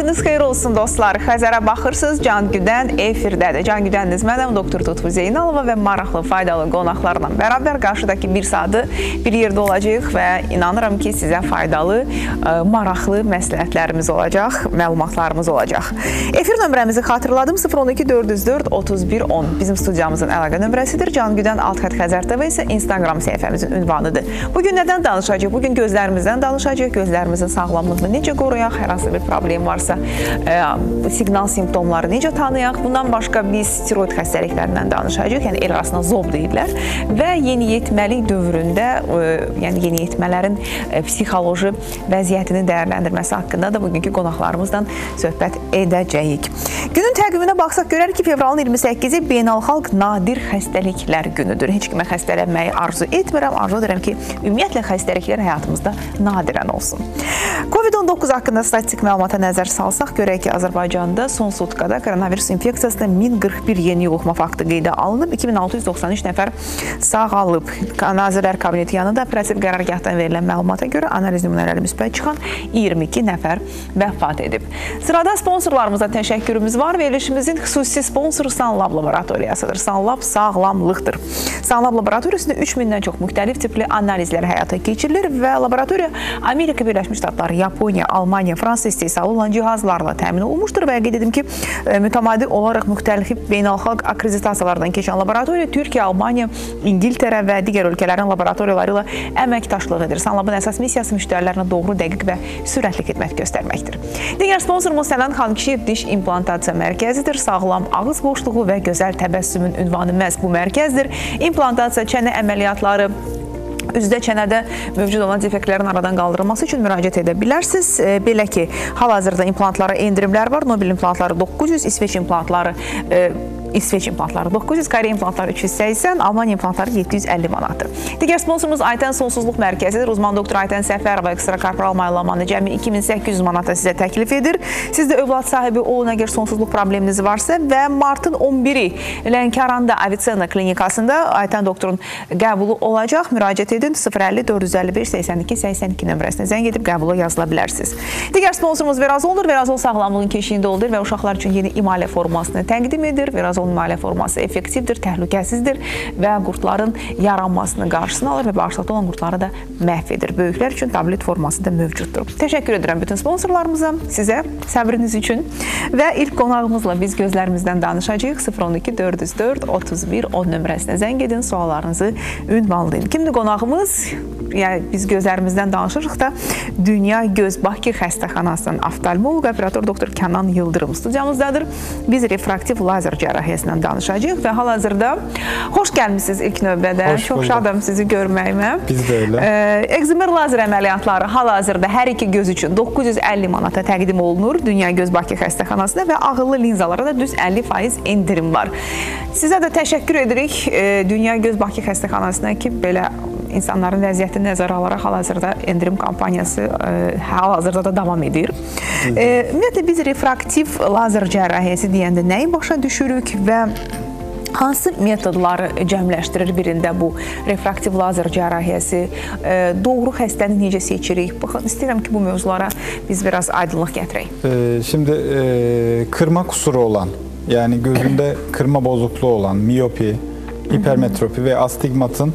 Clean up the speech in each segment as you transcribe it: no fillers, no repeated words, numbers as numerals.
Vaxtınız xeyir olsun dostlar. Xəzərə baxırsınız, Can Güdən efirdədir. Can Güdəniniz mənəm, Doktor Tutku Zeynalova və maraqlı, faydalı qonaqlarla bərabər qarşıdakı bir saatı bir yerdə olacaq və inanıram ki, sizə faydalı, maraqlı məsləhətlərimiz olacaq, məlumatlarımız olacaq. Efir nömrəmizi xatırladım, 012-404-31-10 bizim studiyamızın əlaqə nömrəsidir. Can Güdən Alt-Xət Xəzər TV isə Instagram səhifəmizin ünvanıdır. Bugün nədən danışacaq? Bugün gözlərimizdən danışacaq, gözlərimizin sağlamlığını necə qoruyaq, hər hansı bir problem varsa, siqnal simptomları necə tanıyaq. Bundan başqa biz steroid xəstəliklərindən danışacaq, yəni el arasında zob deyirlər və yeniyetməlik dövründə, yəni yeniyetmələrin psixoloji vəziyyətini dəyərləndirməsi haqqında da bugünkü qonaqlarımızdan söhbət edəcəyik. Günün təqviminə baxsaq görərik ki, fevralın 28-i Beynəlxalq Nadir Xəstəliklər günüdür. Heç kimə xəstələnməyi arzu etmirəm, arzu edirəm ki, ümumiyyətlə xəstəliklər həyatımızda nadirən olsun. Covid-19 haqqında statistik məlumata nəzər salsaq, görək ki, Azərbaycanda son sutkada koronavirus infeksiyasında 1041 yeni yoluxma faktı qeydə alınıb, 2693 nəfər sağalıb. Nazirlər Kabineti yanında operativ qərargahdan verilən məlumata görə analiz nümunələri müsbət çıxan 22 nəfər vəfat edib. Sırada sponsorlarımıza təşəkkürümüz var. Verilişimizin xüsusi sponsoru Sanlab Laboratoriyasıdır. Sanlab sağlamlıqdır. Sanlab Laboratoriyasında 3000-dən çox müxtəlif tipli analizlər həyata keçirilir və laboratoriya Amerika Birləşmiş Ştatları, Yaponiya, Almaniya, Fransa istehsalı olan cihazlarla təmin olunmuşdur və qeyd edim ki, mütəmadi olaraq müxtəlif beynəlxalq akreditasiyalardan keçən laboratoriya Türkiyə, Almaniya, İngiltərə və digər ölkələrin laboratoriyaları ilə əməkdaşlıq edir. Sanlabın əsas missiyası müştərilərinə doğru, dəqiq və sürətli xidmət göstərməkdir. Digər sponsorumuz Sənan Xan Kişiyev Diş İmplantasiya Mərkəzidir. Sağlam ağız boşluğu və gözəl təbəssümün ünvanı məhz bu mərkəzdir. İmplantasiya, çənə əməliyyatları, üzdə çənədə mövcud olan defektlərin aradan qaldırılması üçün müraciət edə bilərsiniz. Belə ki, hal-hazırda implantlara endirimlər var. Nobel implantları 900, İsveç implantları 900, Koreya implantları 380, Almaniya implantları 750 manatdır. Digər sponsorumuz Aytən Sonsuzluq Mərkəzidir. Uzman doktor Aytən Səfərova ekstra korporal maylamanı cəmi 2800 manata sizə təklif edir. Siz də övlad sahibi olun əgər sonsuzluq probleminiz varsa və martın 11-i Lənkəranda Avicena klinikasında Aytən doktorun qəbulu olacaq. Müraciət edin 050-455-82-82 nömrəsinə zəng edib qəbula yazıla bilərsiniz. Digər sponsorumuz Verazoldur. Verazol sağlamlığın keşiyində olur və uşaqlar üçün yeni imalə formasını təqdim edir. Verazol imalə forması effektivdir, təhlükəsizdir və qurtların yaranmasını qarşısını alır və bağırsaqda olan qurtları da məhv edir. Böyüklər üçün tablet forması da mövcuddur. Təşəkkür edirəm bütün sponsorlarımıza, sizə səbriniz üçün və ilk qonağımızla biz gözlərimizdən danışacağıq. 012-404-31-10 nömrəsinə zəng edin, suallarınızı ünvanlayın. Kimdir qonağımız? Yəni, biz gözlərimizdən danışırıq da Dünya Göz Bakı Xəstəxanasının oftalmoloq, operator doktor Kənan Yıldırım studiyamızdadır. Biz refraktiv lazer cərrahiyyəsindən danışacağıq və hal-hazırda xoş gəlmişsiniz ilk növbədə. Çox şadam sizi görməyimə. Biz də elə. Ekzimer lazer əməliyyatları hal-hazırda hər iki göz üçün 950 manata təqdim olunur Dünya Göz Bakı Xəstəxanasında və ağıllı linzalara da düz 50% endirim var. Sizə də təşəkkür edirik Dünya Göz Bakı Xəstəxanasına ki, belə insanların vəziyyətini nəzərə alaraq hal-hazırda endirim kampaniyası hal-hazırda da davam edir. Ümumiyyətlə, biz refraktiv lazer cərrahiyyəsi deyəndə nəyi başa düşürük və hansı metodları cəmləşdirir birində bu refraktiv lazer cərrahiyyəsi? Doğru xəstəni necə seçirik? Baxın, istəyirəm ki, bu mövzulara biz biraz aydınlıq gətirək. Şimdi kırma kusuru olan, yani gözünde kırma bozukluğu olan, miyopi, hipermetropi ve astigmatın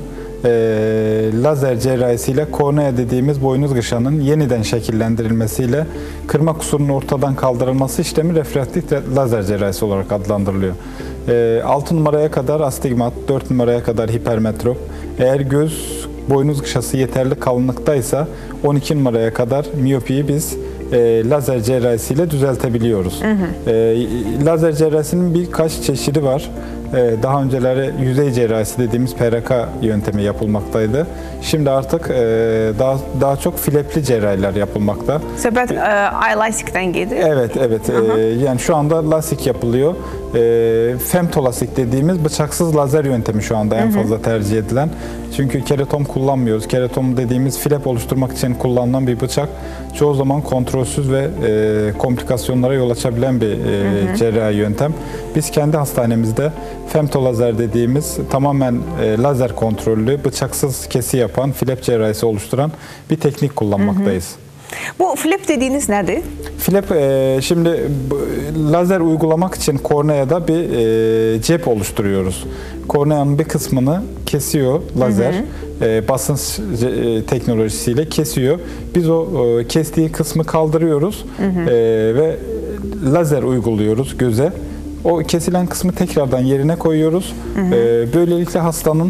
lazer cerrahisiyle kornea dediğimiz boynuz gışanın yeniden şekillendirilmesiyle kırma kusurunun ortadan kaldırılması işlemi refraktif lazer cerrahisi olarak adlandırılıyor. 6 numaraya kadar astigmat, 4 numaraya kadar hipermetrop. Eğer göz boynuz gışası yeterli kalınlıktaysa 12 numaraya kadar miyopiyi biz lazer cerrahisiyle düzeltebiliyoruz. Lazer cerrahisinin birkaç çeşidi var. Daha önceleri yüzey cerrahisi dediğimiz PRK yöntemi yapılmaktaydı. Şimdi artık daha çok flepli cerrahiler yapılmakta. Söhbət lastikdən gedir. Evet. Yani şu anda lasik yapılıyor. Femtolasik dediğimiz bıçaksız lazer yöntemi şu anda en fazla tercih edilen. Çünkü keratom kullanmıyoruz. Keratom dediğimiz flap oluşturmak için kullanılan bir bıçak. Çoğu zaman kontrolsüz ve komplikasyonlara yol açabilen bir cerrahi yöntem. Biz kendi hastanemizde femtolazer dediğimiz tamamen lazer kontrollü, bıçaksız kesi yapan, flap cerrahisi oluşturan bir teknik kullanmaktayız. Bu flap dediğiniz nedir? Flap şimdi lazer uygulamak için korneada bir cep oluşturuyoruz. Korneanın bir kısmını kesiyor lazer. Basınç teknolojisiyle kesiyor. Biz o kestiği kısmı kaldırıyoruz ve lazer uyguluyoruz göze. O kesilen kısmı tekrardan yerine koyuyoruz. Böylelikle hastanın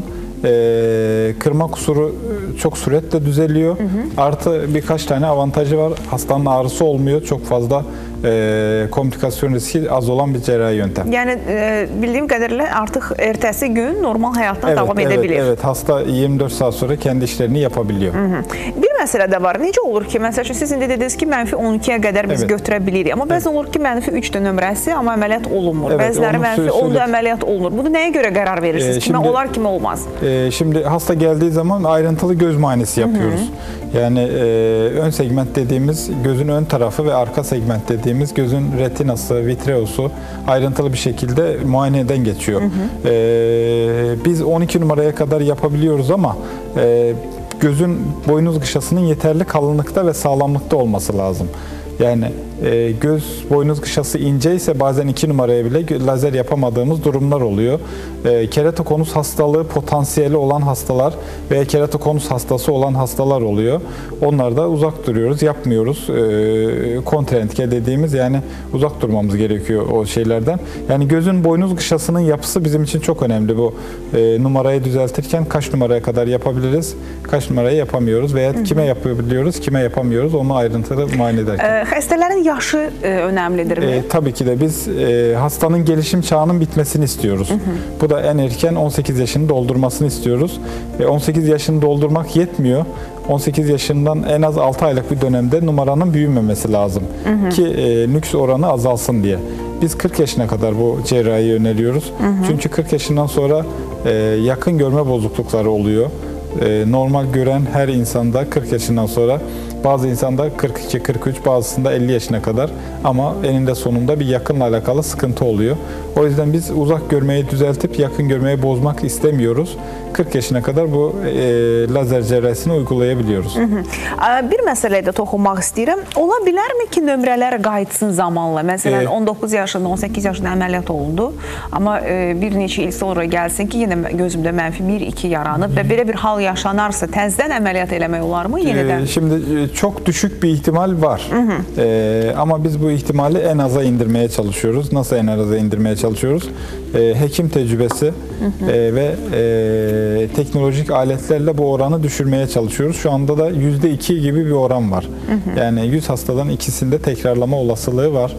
kırma kusuru çok süratle düzeliyor. Artı birkaç tane avantajı var. Hastanın ağrısı olmuyor. Çok fazla komplikasyon riski az olan bir cerrahi yöntem. Yani bildiğim kadarıyla artık ertesi gün normal hayatına devam edebilir. Evet, hasta 24 saat sonra kendi işlerini yapabiliyor. Bir məsələ də var. Necə olur ki, məsələn, siz indi dediniz ki, -12-yə qədər biz götürə bilirik. Amma bəzən olur ki, -3-dür nömrəsi, amma əməliyyat olunmur. Bəziləri -10-da əməliyyat olunur. Bunu nəyə görə qərar verirsiniz? Kimə olar, kimə olmaz? Şimdi hasta geldiği zaman ayrıntılı göz muayenesi yapıyoruz. Yani ön segment dediğimiz gözün ön tarafı ve arka segment dediğimiz gözün retinası, vitreosu ayrıntılı bir şekilde muayeneden geçiyor. Biz 12 numaraya kadar yapabiliyoruz ama gözün boynuz gışasının yeterli kalınlıkta ve sağlamlıkta olması lazım. Yani göz boynuz gışası ince ise bazen 2 numaraya bile lazer yapamadığımız durumlar oluyor. Keratokonus hastalığı potansiyeli olan hastalar veya keratokonus hastası olan hastalar oluyor. Onlarda uzak duruyoruz, yapmıyoruz. Kontrentge dediğimiz, yani uzak durmamız gerekiyor o şeylerden. Yani gözün boynuz gışasının yapısı bizim için çok önemli. Bu numarayı düzeltirken kaç numaraya kadar yapabiliriz, kaç numarayı yapamıyoruz veya kime yapabiliyoruz, kime yapamıyoruz, onu ayrıntılı muayene ederken. Xəstələrin yaşı önemlidir mi? Tabii ki de biz hastanın gelişim çağının bitmesini istiyoruz. Bu da en erken 18 yaşını doldurmasını istiyoruz. 18 yaşını doldurmak yetmiyor. 18 yaşından en az 6 aylık bir dönemde numaranın büyümemesi lazım ki nüks oranı azalsın diye. Biz 40 yaşına kadar bu cerrahiyi öneriyoruz. Çünkü 40 yaşından sonra yakın görme bozuklukları oluyor. Normal gören her insanda 40 yaşından sonra, bazı insanda 42, 43, bazısında 50 yaşına kadar, ama eninde sonunda bir yakınla alakalı sıkıntı oluyor. O yüzden biz uzak görmeyi düzeltip yakın görmeyi bozmak istemiyoruz. 40 yaşına kadar bu lazer cerrahisini uygulayabiliyoruz. Bir məsələyə də toxunmaq istəyirəm. Ola bilərmi ki, nömrələr qayıtsın zamanla? Məsələn, 19 yaşında, 18 yaşında əməliyyat olundu, amma bir neçə il sonra gəlsin ki, yenə gözümdə -1-2 yaranıb və belə bir hal yaşanarsa təzədən əməliyyat eləmək olarmı yenidən? Şimdi çok düşük bir ihtimal var. Ama biz bu ihtimali en aza indirmeye çalışıyoruz. Nasıl en aza indirmeye çalışıyoruz? Hekim tecrübesi ve teknolojik aletlerle bu oranı düşürmeye çalışıyoruz. Şu anda da %2 gibi bir oran var. Yani 100 hastadan ikisinde tekrarlama olasılığı var.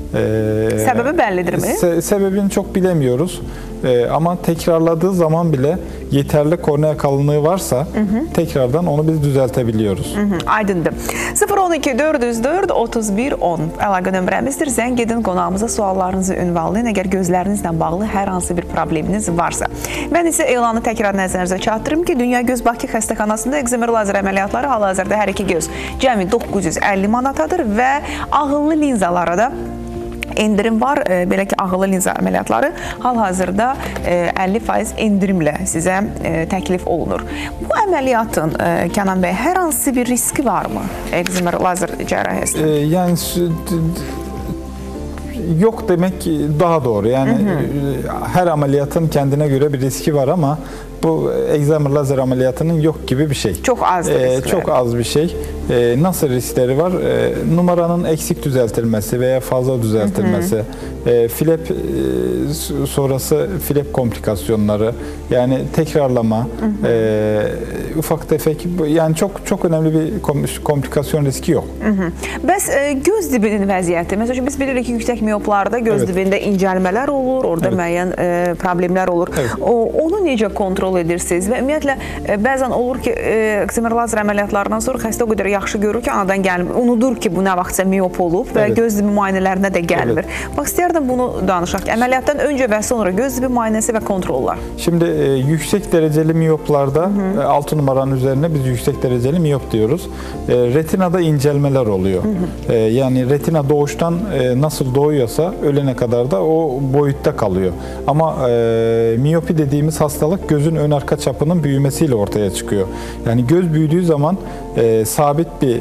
Sebebi bellidir mi? Sebebini çok bilemiyoruz. Ama tekrarladığı zaman bile yeterli kornea kalınlığı varsa tekrardan onu biz düzeltebiliyoruz. Aydındır. 012 404 31 10 əlaqə nömrəmizdir. Zəng edin, qonağımıza suallarınızı ünvanlayın. Əgər gözlərinizlə bağlı hər hansı bir probleminiz varsa. Mən isə elanı təkrar nəzərinizə çatdırım ki, Dünya Göz Bakı xəstəxanasında ekzimer lazer əməliyyatları hal-hazırda hər iki göz cəmi 950 manatadır və ağıllı linzalara da endirim var. Belə ki, ağıllı linza əməliyyatları hal-hazırda 50% endirimlə sizə təklif olunur. Bu əməliyyatın, Kənan bəy, hər hansı bir riski varmı? Ekzimer lazer cərrahisində? Yani yok demek daha doğru. Yani her ameliyatın kendine göre bir riski var ama bu ekzimer lazer ameliyatının yok gibi bir şey. Çok az riskleri. Çok az bir şey. Nasıl riskleri var? Numaranın eksik düzeltilmesi veya fazla düzeltilmesi, flap sonrası flap komplikasyonları, yani tekrarlama, ufak tefek, yani çok önemli bir komplikasyon riski yok. Bəs göz dibinin vəziyyəti, məsələn, biz bilirik ki, yüksək miyoplarda göz dibində incəlmələr olur, orada müəyyən problemlər olur. Onu necə kontrol edirsiniz və ümumiyyətlə bəzən olur ki, ekzimer lazer əməliyyatlarından sonra xəstə o qədər yaxşı görür ki, anadan gəlmir. Unudur ki, bu nə vaxtsa miyop olub və göz dibi müayinələrinə də gəlmir. Bax, istəyərdim bunu danışaq. Əməliyyatdan öncə və sonra göz dibi müayinəsi və kontrollar. Şimdi yüksek dereceli miyoplarda 6 numaranın üzerine biz yüksek dereceli miyop diyoruz. Retinada incelmeler oluyor. Yani retina doğuştan nasıl doğuyorsa ölene kadar da o boyutta kalıyor. Ama miyopi dediğimiz hastalık gözün ön arka çapının büyümesiyle ortaya çıkıyor. Yani göz büyüdüğü zaman sabit bir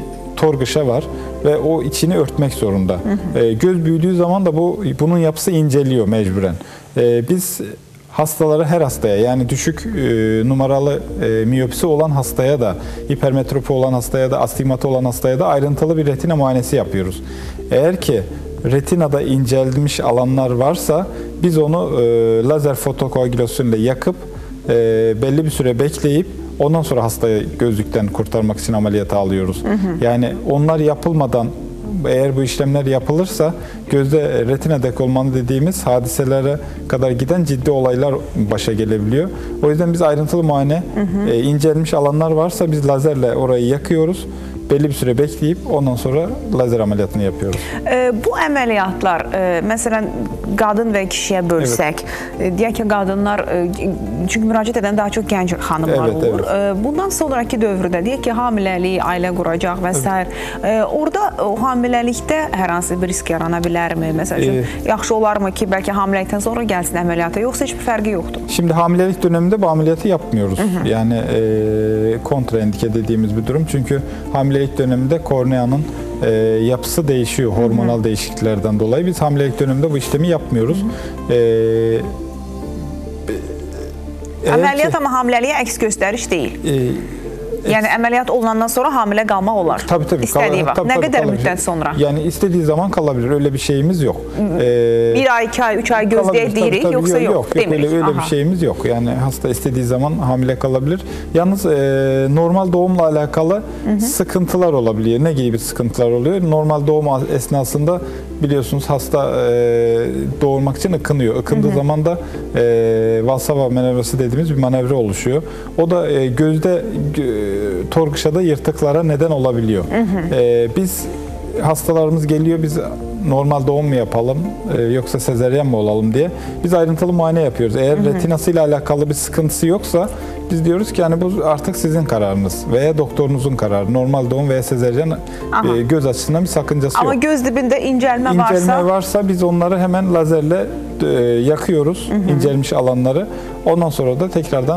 torgışa var ve o içini örtmek zorunda. Göz büyüdüğü zaman da bunun yapısı inceliyor mecburen. Biz hastalara, her hastaya, yani düşük numaralı miyopisi olan hastaya da, hipermetropi olan hastaya da, astigmatı olan hastaya da ayrıntılı bir retina muayenesi yapıyoruz. Eğer ki retinada incelmiş alanlar varsa biz onu lazer fotokoagülasyon ile yakıp belli bir süre bekleyip ondan sonra hastayı gözlükten kurtarmak için ameliyata alıyoruz. Yani onlar yapılmadan, eğer bu işlemler yapılırsa gözde retina dekolmanı dediğimiz hadiselere kadar giden ciddi olaylar başa gelebiliyor. O yüzden biz ayrıntılı muayene, incelmiş alanlar varsa biz lazerle orayı yakıyoruz. Belli bir süre bekleyip ondan sonra lazer ameliyatını yapıyoruz. Bu əməliyyatlar, məsələn, qadın və kişiyə bölsək, deyək ki, qadınlar, çünki müraciət edən daha çox gənc xanımlar olur. Bundan sonraki dövrdə, deyək ki, hamiləlik, ailə quracaq və s. Orada o hamiləlikdə hər hansı bir risk yarana bilərmi? Məsələn, yaxşı olarmı ki, bəlkə hamiləlikdən sonra gəlsin əməliyyata, yoxsa hiçbir fərqi yoxdur? Şimdi hamilelik döneminde bu ameliyatı yapmıyoruz. Yani kontraindike dediğimiz bir durum. Çünkü hamilelik döneminde korneanın yapısı değişiyor hormonal değişikliklerden dolayı. Biz hamilelik döneminde bu işlemi yapmıyoruz. Əməliyyat ama hamiləliyə əks göstəriş deyil. Yani əməliyyat olunandan sonra hamilə qalmaq olar. Tabii. İstədiyi vaxt. Nə qədər müddət sonra? Yani istediği zaman kalabilir. Öyle bir şeyimiz yok. Bir ay, 2 ay, 3 ay gözleye deyirik, yoksa yok. Öyle bir şeyimiz yok. Yani hasta istediği zaman hamile kalabilir. Yalnız normal doğumla alakalı sıkıntılar olabiliyor. Ne gibi sıkıntılar oluyor? Normal doğum esnasında biliyorsunuz hasta doğurmak için ıkınıyor. Ikındığı zaman da Valsava manevrası dediğimiz bir manevra oluşuyor. O da gözde torgışada yırtıklara neden olabiliyor. Biz hastalarımız geliyor, biz normal doğum mu yapalım yoksa sezaryen mi olalım diye biz ayrıntılı muayene yapıyoruz. Eğer retinasıyla alakalı bir sıkıntısı yoksa biz diyoruz ki yani bu artık sizin kararınız veya doktorunuzun kararı. Normal doğum veya sezaryen göz açısından bir sakıncası yok. Ama göz dibinde incelme varsa biz onları hemen lazerle yakıyoruz, incelmiş alanları. Ondan sonra da tekrardan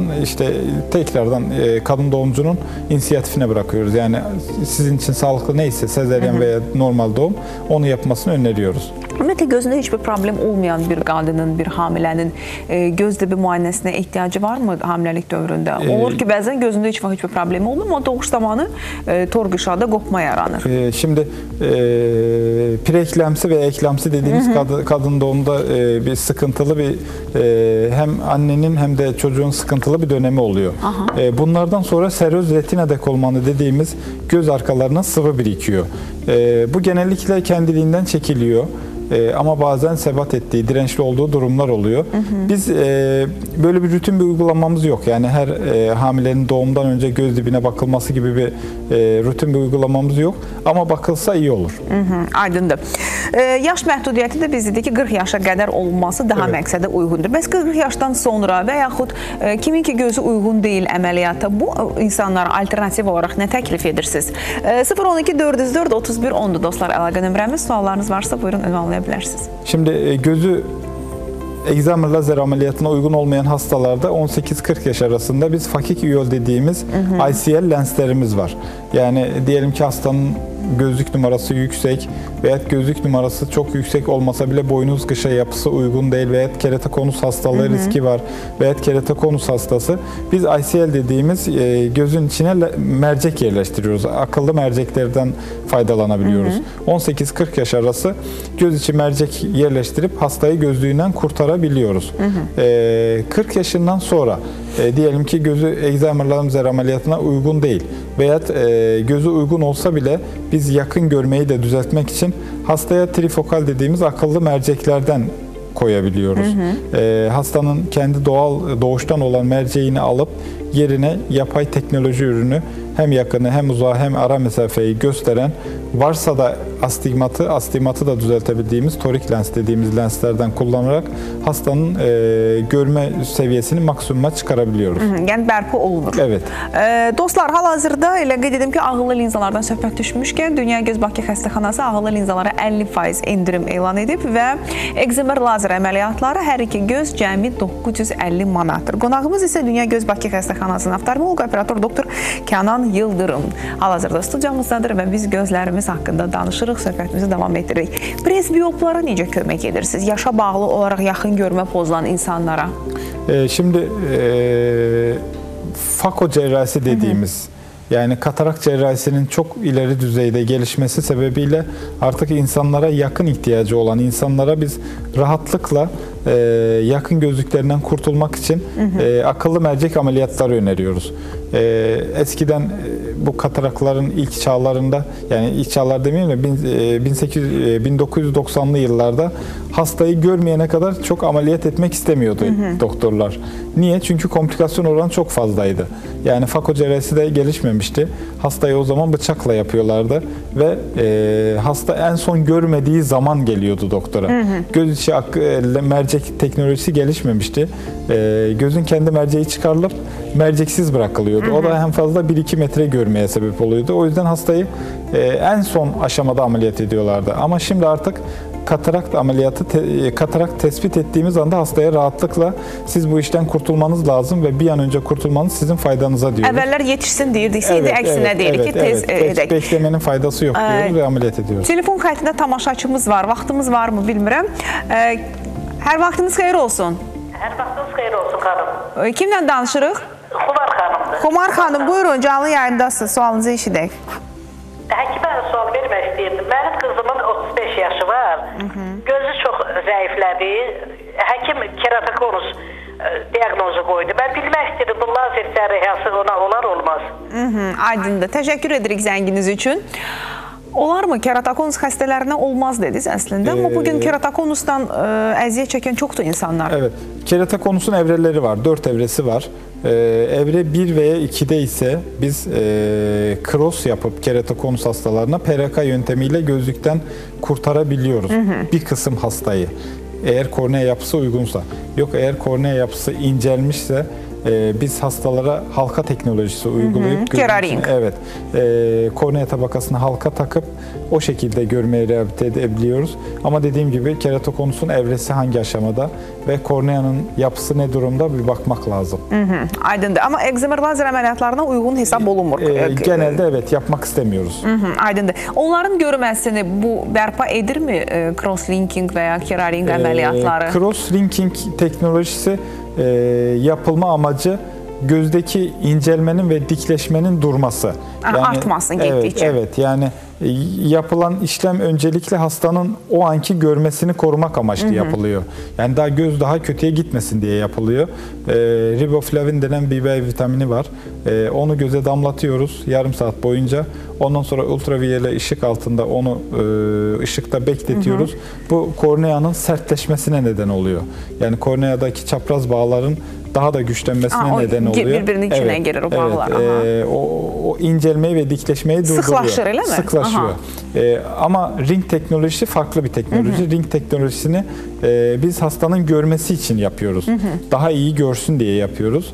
kadın doğumcunun inisiyatifine bırakıyoruz. Yani sizin için sağlıklı neyse sezaryen veya normal doğum onu yapmasını öneriyoruz. Ümumiyyətlə gözündə heç bir problem olmayan bir qadının, bir hamilənin göz dibi müayinəsinə ehtiyacı varmı hamiləlik dövründə? Olur ki, bəzən gözündə heç bir problem olmur, ama doğuş zamanı torgışada qopma yaranır. Şimdi preeklemsi ve eklemsi dediğimiz kadın doğumda bir sıkıntılı bir hem annenin hem de çocuğun sıkıntılı bir dönemi oluyor. Bunlardan sonra seröz retina dekolmanı dediğimiz göz arkalarına sıvı birikiyor. Bu genellikle kendiliğinden çekiliyor. Ama bazen sebat ettiği, dirençli olduğu durumlar oluyor. Biz böyle bir rutin bir uygulamamız yok. Yani her hamilenin doğumdan önce göz dibine bakılması gibi bir rutin bir uygulamamız yok. Ama bakılsa iyi olur. Aydındır. Yaş məhdudiyyəti də biz dedik ki 40 yaşa qədər olunması daha məqsədə uyğundur. Bəs 40 yaşdan sonra və yaxud kimin ki gözü uyğun deyil əməliyyata, bu insanlara alternativ olaraq nə təklif edirsiniz? 012 404 31 10'du dostlar, əlaqə nömrəmiz. Suallarınız varsa buyurun ünvanlayabilirsiniz. Şimdi gözü egzama lazer ameliyatına uygun olmayan hastalarda 18-40 yaş arasında biz fakik üyol dediğimiz ICL lenslerimiz var. Yani diyelim ki hastanın gözlük numarası yüksek veya gözlük numarası çok yüksek olmasa bile boynuz kışa yapısı uygun değil veya keratokonus hastalığı riski var veya keratokonus hastası. Biz ICL dediğimiz gözün içine mercek yerleştiriyoruz. Akıllı merceklerden faydalanabiliyoruz. 18-40 yaş arası göz içi mercek yerleştirip hastayı gözlüğünden kurtarabiliyoruz. 40 yaşından sonra diyelim ki gözü egzama lazer ameliyatına uygun değil veya gözü uygun olsa bile biz yakın görmeyi de düzeltmek için hastaya trifokal dediğimiz akıllı merceklerden koyabiliyoruz. Hastanın kendi doğuştan olan merceğini alıp yerine yapay teknoloji ürünü hem yakını hem uzağı hem ara mesafeyi gösteren, varsa da astigmatı da düzeltebildiğimiz torik lens dediğimiz lenslerden kullanarak hastanın görme seviyesini maksimuma çıkarabiliyoruz. Yani bərpa olunur. Evet. Dostlar, hal-hazırda elə qeyd edim ki, ağıllı linzalardan söhbət düşmüşkən Dünya Göz Bakı Xəstəxanası ağıllı linzalara 50% indirim elan edib və ekzimer lazer əməliyyatları hər iki göz cəmi 950 manatdır. Qonağımız isə Dünya Göz Bakı Xəstəxanasının oftalmoloq operator doktor Kənan Yıldırım hal-hazırda studiyamızdadır və biz gözlərimiz haqqında danışırıq, söhbətimizi davam etdiririk. Presbiyoplara necə kömək edirsiniz? Yaşa bağlı olaraq yaxın görmə pozulan insanlara. Şimdi fako cerrahisi dediğimiz yani katarak cerrahisinin çok ileri düzeyde gelişmesi sebebiyle artık insanlara yakın ihtiyacı olan insanlara biz rahatlıkla yakın gözlüklerinden kurtulmak için akıllı mercek ameliyatları öneriyoruz. Eskiden bu katarakların ilk çağlarında, yani ilk çağlar demeyeyim de 1990'lı yıllarda hastayı görmeyene kadar çok ameliyat etmek istemiyordu doktorlar. Niye? Çünkü komplikasyon oranı çok fazlaydı. Yani fako cerrahisi de gelişmemişti. Hastayı o zaman bıçakla yapıyorlardı ve hasta en son görmediği zaman geliyordu doktora. Göz içi mercek teknolojisi gelişmemişti. Gözün kendi merceği çıkarılıp merceksiz bırakılıyordu. O da hem fazla 1-2 metre görmeye sebep oluyordu. O yüzden hastayı en son aşamada ameliyat ediyorlardı. Ama şimdi artık katarakt ameliyatı, katarakt tespit ettiğimiz anda hastaya rahatlıkla siz bu işten kurtulmanız lazım ve bir an önce kurtulmanız sizin faydanıza diyoruz. Evveller yetişsin deyirdik, indi əksinə deyirik ki, tez edək. Beklemenin faydası yok diyoruz ve ameliyat ediyoruz. Telefon xəttində tamaşaçımız var, vaxtımız var mı bilmirəm. Hər vaxtınız xeyir olsun. Hər vaxtınız xeyir olsun xanım. Kimlə danışırıq? Xumar xanımdır. Xumar xanım, buyurun, canlı yayındasınız, sualınızı eşidək. Həkimə sual vermək istəyirdim. Mənim qızımın 35 yaşı var. Gözü çox zəiflədi. Həkim keratokonus diaqnozu qoydu. Mən bilmək istəyirdim, bu lazer cərrahiyası ona olar olmaz. Aydındır. Təşəkkür edirik zənginiz üçün. Olarmı? Keratokonus xəstələrinə olmaz dediniz əslində, amma bugün keratokonusdan əziyyət çəkən çoxdur insanlar. Evet. Keratokonusun evreleri var. 4 evresi var. Evre 1 veya 2'de ise biz cross yapıp keratokonus hastalarına PRK yöntemiyle gözlükten kurtarabiliyoruz. Bir kısım hastayı. Eğer kornea yapısı uygunsa. Yok, eğer kornea yapısı incelmişse biz hastalara halka teknolojisi uygulayıp Keraring. Evet. Kornea tabakasına halka takıp o şekilde görmeyi rehabilite edebiliyoruz. Ama dediğim gibi keratokonusun evresi hangi aşamada ve korneanın yapısı ne durumda bir bakmak lazım. Aydındır. Ama egzamer lazer əməliyyatlarına uyğun hesab olunmur. Genelde evet, yapmak istemiyoruz. Aydındır. Onların görməsini bu bərpa edirmi cross-linking veya keraring əməliyyatları? Cross-linking teknolojisi yapılma amacı gözdeki incelmenin ve dikleşmenin durması. Yani, artmasın gittikçe. Evet, yani yapılan işlem öncelikle hastanın o anki görmesini korumak amaçlı yapılıyor. Yani daha göz daha kötüye gitmesin diye yapılıyor. Riboflavin denen bir B vitamini var. Onu göze damlatıyoruz yarım saat boyunca. Ondan sonra ultraviyole ışık altında onu ışıkta bekletiyoruz. Bu korneanın sertleşmesine neden oluyor. Yani korneadaki çapraz bağların daha da güçlenmesine neden oluyor. Birbirinin içine girer o bağlar. O incelmeyi ve dikleşmeyi durduruyor. Sıklaşır öyle mi? Sıklaşıyor. Ama ring teknolojisi farklı bir teknoloji. Ring teknolojisini biz hastanın görmesi için yapıyoruz. Daha iyi görsün diye yapıyoruz.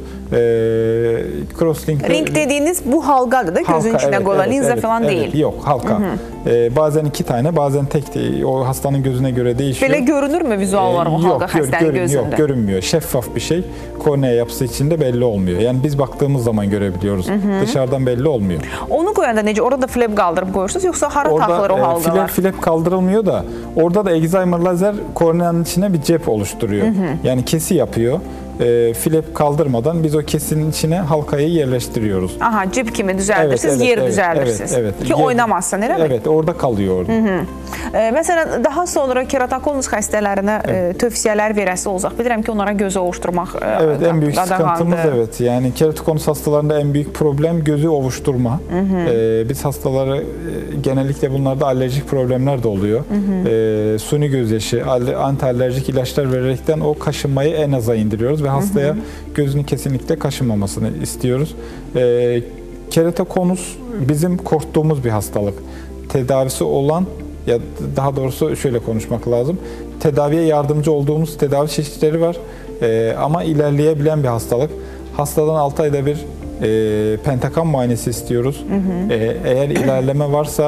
Ring dediğiniz bu halkadır da gözün içine koyulan linza falan değil. Yok, halka. Bazen 2 tane, bazen tek, o hastanın gözüne göre değişiyor. Böyle görünür mü vizual olarak o halka hastanın gözünde? Yok, görünmüyor. Şeffaf bir şey. Kornea yapısı içinde belli olmuyor. Yani biz baktığımız zaman görebiliyoruz. Dışarıdan belli olmuyor. Onu koyanda necə? Orada flap kaldırıp koyursunuz yoksa hara takılır o halkalar? Flap kaldırılmıyor da orada da egzamer lazer korneanın içine bir cep oluşturuyor. Yani kesi yapıyor. Flap kaldırmadan biz o kesinin içine halkayı yerleştiriyoruz. Aha, cip kimi düzeltirsiniz, yer düzeltirsiniz. Ki oynamazsın, öyle mi? Evet, orada kalıyor orada. Mesela daha sonra keratokonus xəstələrinə tövsiyələr verəsi olacaq. Bilirəm ki, onlara gözü ovuşturmaq evet, en büyük sıkıntımız evet. Yani keratokonus hastalarında en büyük problem gözü ovuşturma. Biz hastaları genellikle bunlarda alerjik problemler de oluyor. Suni gözyaşı, antialerjik ilaçlar vererekten o kaşınmayı en aza indiriyoruz ve hastaya gözünü kesinlikle kaşınmamasını istiyoruz. Keratokonus bizim korktuğumuz bir hastalık. Tedavisi olan, ya daha doğrusu şöyle konuşmak lazım. Tedaviye yardımcı olduğumuz tedavi çeşitleri var. Ama ilerleyebilen bir hastalık. Hastadan 6 ayda bir pentakan muayenesi istiyoruz. Eğer ilerleme varsa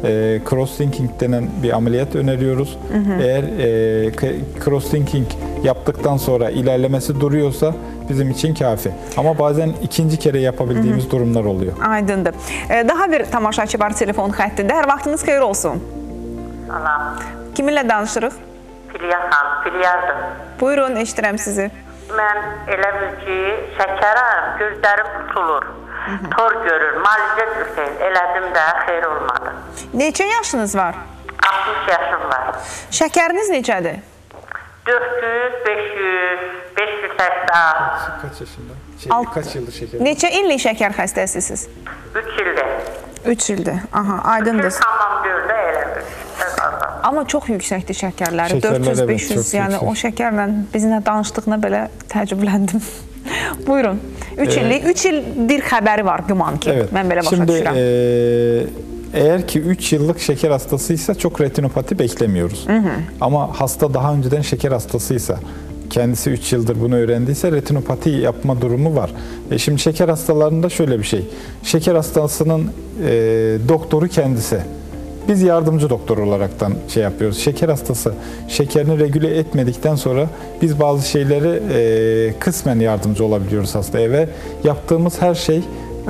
cross-linking denen bir ameliyat öneriyoruz. Eğer cross-linking yaptıktan sonra ilerlemesi duruyorsa bizim için kafi. Ama bazen ikinci kere yapabildiğimiz durumlar oluyor. Aydındır. Daha bir tamaşaçı var telefon xəttində. Hər vaxtınız xeyir olsun. Salam. Kiminlə danışırıq? Filyardır. Buyurun, eşidirəm sizi. Mən elə bil ki, şəkərəm, gözlərim tutulur. Tor görür, müalicə elədim də, xeyir olmadı. Neçə yaşınız var? 60 yaşım var. Şəkəriniz neçədir? 400, 500, 580. Kaç yaşında? Kaç yıldır şeker? Neçə illik şəkər xəstəsisiniz? 3 ildir. 3 ildir. Aha, aydındır. Tamam gördü elə bil. Amma çox yüksəkdir şəkərləri. Şəkərlər, 400-500, evet, yəni yüksək. o şəkərlə bizimlə danışdığına belə təəccübləndim. Buyurun. 3 illik, 3 ildir xəbəri var güman ki. Evet. Mən belə başa Şimdi, düşürəm. eğer ki 3 yıllık şeker hastasıysa çok retinopati beklemiyoruz. Ama hasta daha önceden şeker hastasıysa, kendisi 3 yıldır bunu öğrendiyse retinopati yapma durumu var. Şimdi şeker hastalarında şöyle bir şey. Şeker hastasının doktoru kendisi. Biz yardımcı doktor olaraktan şey yapıyoruz. Şeker hastası şekerini regüle etmedikten sonra biz bazı şeyleri kısmen yardımcı olabiliyoruz hastaya ve yaptığımız her şey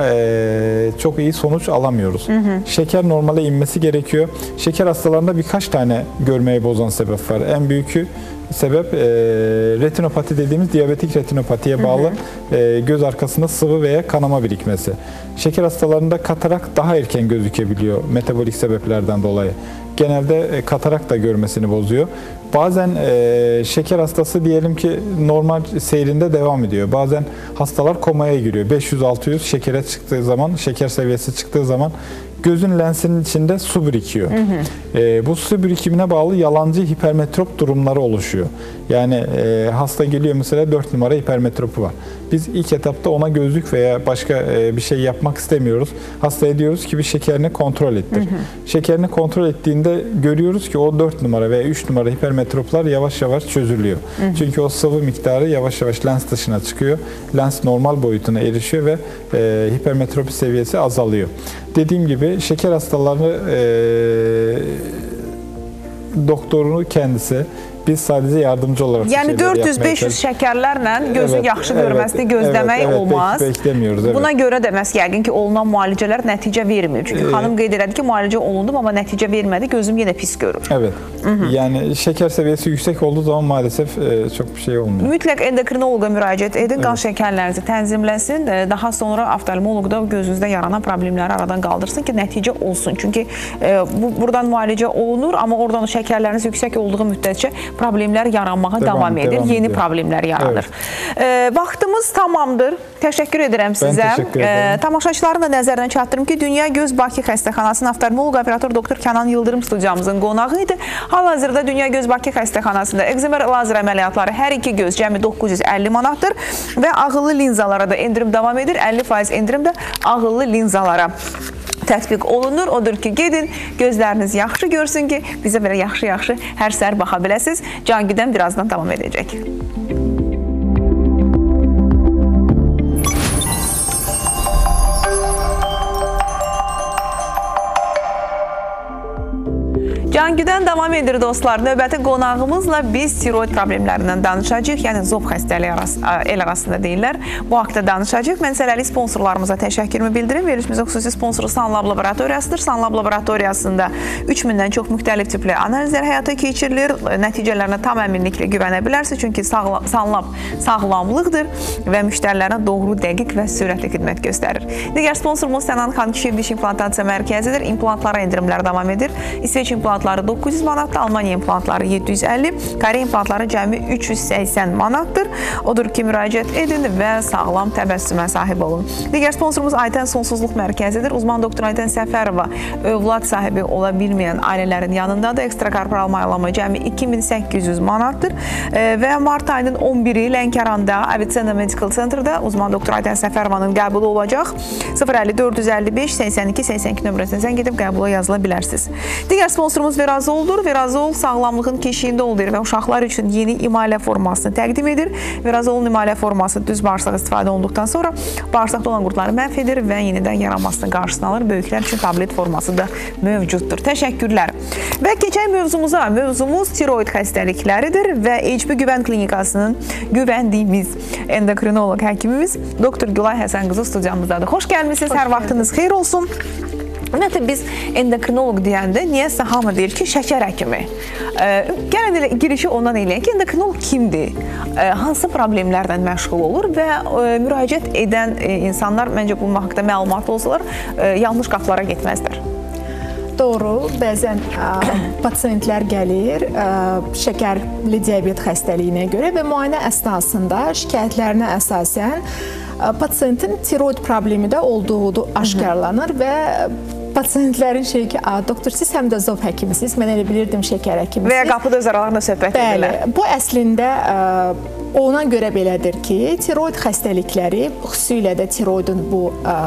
çok iyi sonuç alamıyoruz. Şeker normale inmesi gerekiyor. Şeker hastalarında birkaç tane görmeyi bozan sebep var. En büyükü sebep retinopati dediğimiz diyabetik retinopatiye bağlı göz arkasında sıvı veya kanama birikmesi. Şeker hastalarında katarak daha erken gözükebiliyor metabolik sebeplerden dolayı. Genelde katarak da görmesini bozuyor. Bazen şeker hastası diyelim ki normal seyrinde devam ediyor. Bazen hastalar komaya giriyor. 500-600 şekere çıktığı zaman, şeker seviyesi çıktığı zaman gözün lensinin içinde su birikiyor. Bu su birikimine bağlı yalancı hipermetrop durumları oluşuyor. Yani hasta geliyor mesela 4 numara hipermetropu var. Biz ilk etapta ona gözlük veya başka bir şey yapmak istemiyoruz. Hastaya diyoruz ki bir şekerini kontrol ettir. Şekerini kontrol ettiğinde görüyoruz ki o 4 numara veya 3 numara hipermetroplar yavaş yavaş çözülüyor. Çünkü o sıvı miktarı yavaş yavaş lens dışına çıkıyor. Lens normal boyutuna erişiyor ve hipermetropi seviyesi azalıyor. Dediğim gibi şeker hastaları doktorunu kendisi, biz sadece yardımcı olarak Yəni 400-500 şəkərlərlə gözü yaxşı görməsini gözləmək olmaz. Beklemiyoruz. Evet. Buna görə də məhz yəqin ki, olunan müalicələr nəticə vermir. Çünki xanım qeyd elədi ki, müalicə olundum amma nəticə vermədi, gözüm yenə pis görür. Evet. Yani şeker seviyesi yüksek olduğu zaman maalesef çok bir şey olmuyor. Mütləq endokrinoloqa müraciət edin, qan şəkərlərinizi tənzimləsin, daha sonra oftalmoloq da gözünüzdə yaranan problemləri aradan qaldırsın ki, nəticə olsun. Çünki buradan müalicə olunur, amma oradan şəkərləriniz yüksək olduğu müddətcə problemlər yaranmağa davam edir, yeni problemlər yaranır. Vaxtımız tamamdır. Təşəkkür edirəm sizə. Ben teşekkür ederim. Tamaşaçıların da nəzərinə çatdırım ki, Dünya Göz Bakı Xəstəxanasının oftalmoloq operator doktor Kənan Yıldırım studiyamızın qonağı idi. Hal-hazırda Dünya Göz Bakı Xəstəxanasında ekzemer lazer əməliyyatları hər iki göz cəmi 950 manatdır və ağıllı linzalara da endirim davam edir. 50% endirim də ağıllı linzalara tətbiq olunur. Odur ki, gedin, gözləriniz yaxşı görsün ki, bizə belə yaxşı-yaxşı hər səhər baxa biləsiniz. Can Güdən birazdan davam edəcək. Can Güdən davam edir dostlar. Növbəti qonağımızla biz tiroid problemlərindən danışacağıq. Yəni zob xəstəliyi el arasında deyirlər. Bu haqda danışacağıq. Mən sələli sponsorlarımıza təşəkkürümü bildirim. Verilişimizin xüsusi sponsoru Sanlab Laboratoriyasıdır. Sanlab Laboratoriyasında 3000-dən çox müxtəlif tipli analizlər həyata keçirilir. Nəticələrinə tam əminliklə güvənə bilərsiniz. Çünki Sanlab sağlamlıqdır və müştərilərinə doğru, dəqiq və sürətli xidmət göstərir. Digər sponsorumuz Sənan xan kişi diş implantasiya mərkəzidir. İmplantlara endirimlər davam edir. İsveç implantları 900 manatdır, Almaniya implantları 750, Kore implantları cəmi 380 manatdır. Odur ki, müraciət edin və sağlam təbəssümə sahib olun. Digər sponsorumuz Aytən Sonsuzluq Mərkəzidir. Uzman doktor Aytən Səfərova övlad sahibi ola bilməyən ailələrin yanındadır. Ekstrakorporal mayalama cəmi 2800 manatdır və mart ayının 11-i Lənkəranda Avicena Medical Center'da uzman doktor Aytən Səfərovanın qəbulu olacaq. 050-455-82-82 nömrəsindən zəng edib qəbula yazıla bilərsiniz. Digər sponsorumuz Verazoldur. Verazol sağlamlığın keşiyində olur və uşaqlar üçün yeni imalə formasını təqdim edir. Verazolun imalə forması düz bağırsaq istifadə olunduqdan sonra bağırsaqda olan qurtları məhv edir və yenidən yaranmasının qarşısını alır. Böyüklər üçün tablet forması da mövcuddur. Təşəkkürlər. Və keçək mövzumuza. Mövzumuz tiroid xəstəlikləridir və HB Güvən Klinikasının güvəndiyimiz endokrinoloq həkimimiz Doktor Gülay Həsənqızı studiyamızdadır. Xoş gəlmişsiniz, hər vaxtınız xeyir olsun. Ümumiyyətlə, biz endokrinoloq deyəndə niyəsə hamı deyir ki, şəkər həkimi. Gələn elə girişi ondan eləyək ki, endokrinoloq kimdir? Hansı problemlərdən məşğul olur və müraciət edən insanlar, məncə bu haqqda məlumat olsalar, yanlış qapılara getməzlər. Doğru, bəzən pasiyentlər gəlir şəkərli diabet xəstəliyinə görə və müayinə əsnasında şikayətlərinə əsasən pasiyentin tiroid problemi də olduğu aşkarlanır və pasiyentlərin şeyi ki, doktor, siz həm də zob həkimisiniz, mən elə bilirdim şəkər həkimisiniz. Və ya qapıda öz aralarında söhbət edirlər. Bəli, bu əslində ona görə belədir ki, tiroid xəstəlikləri, xüsusilə də tiroidin bu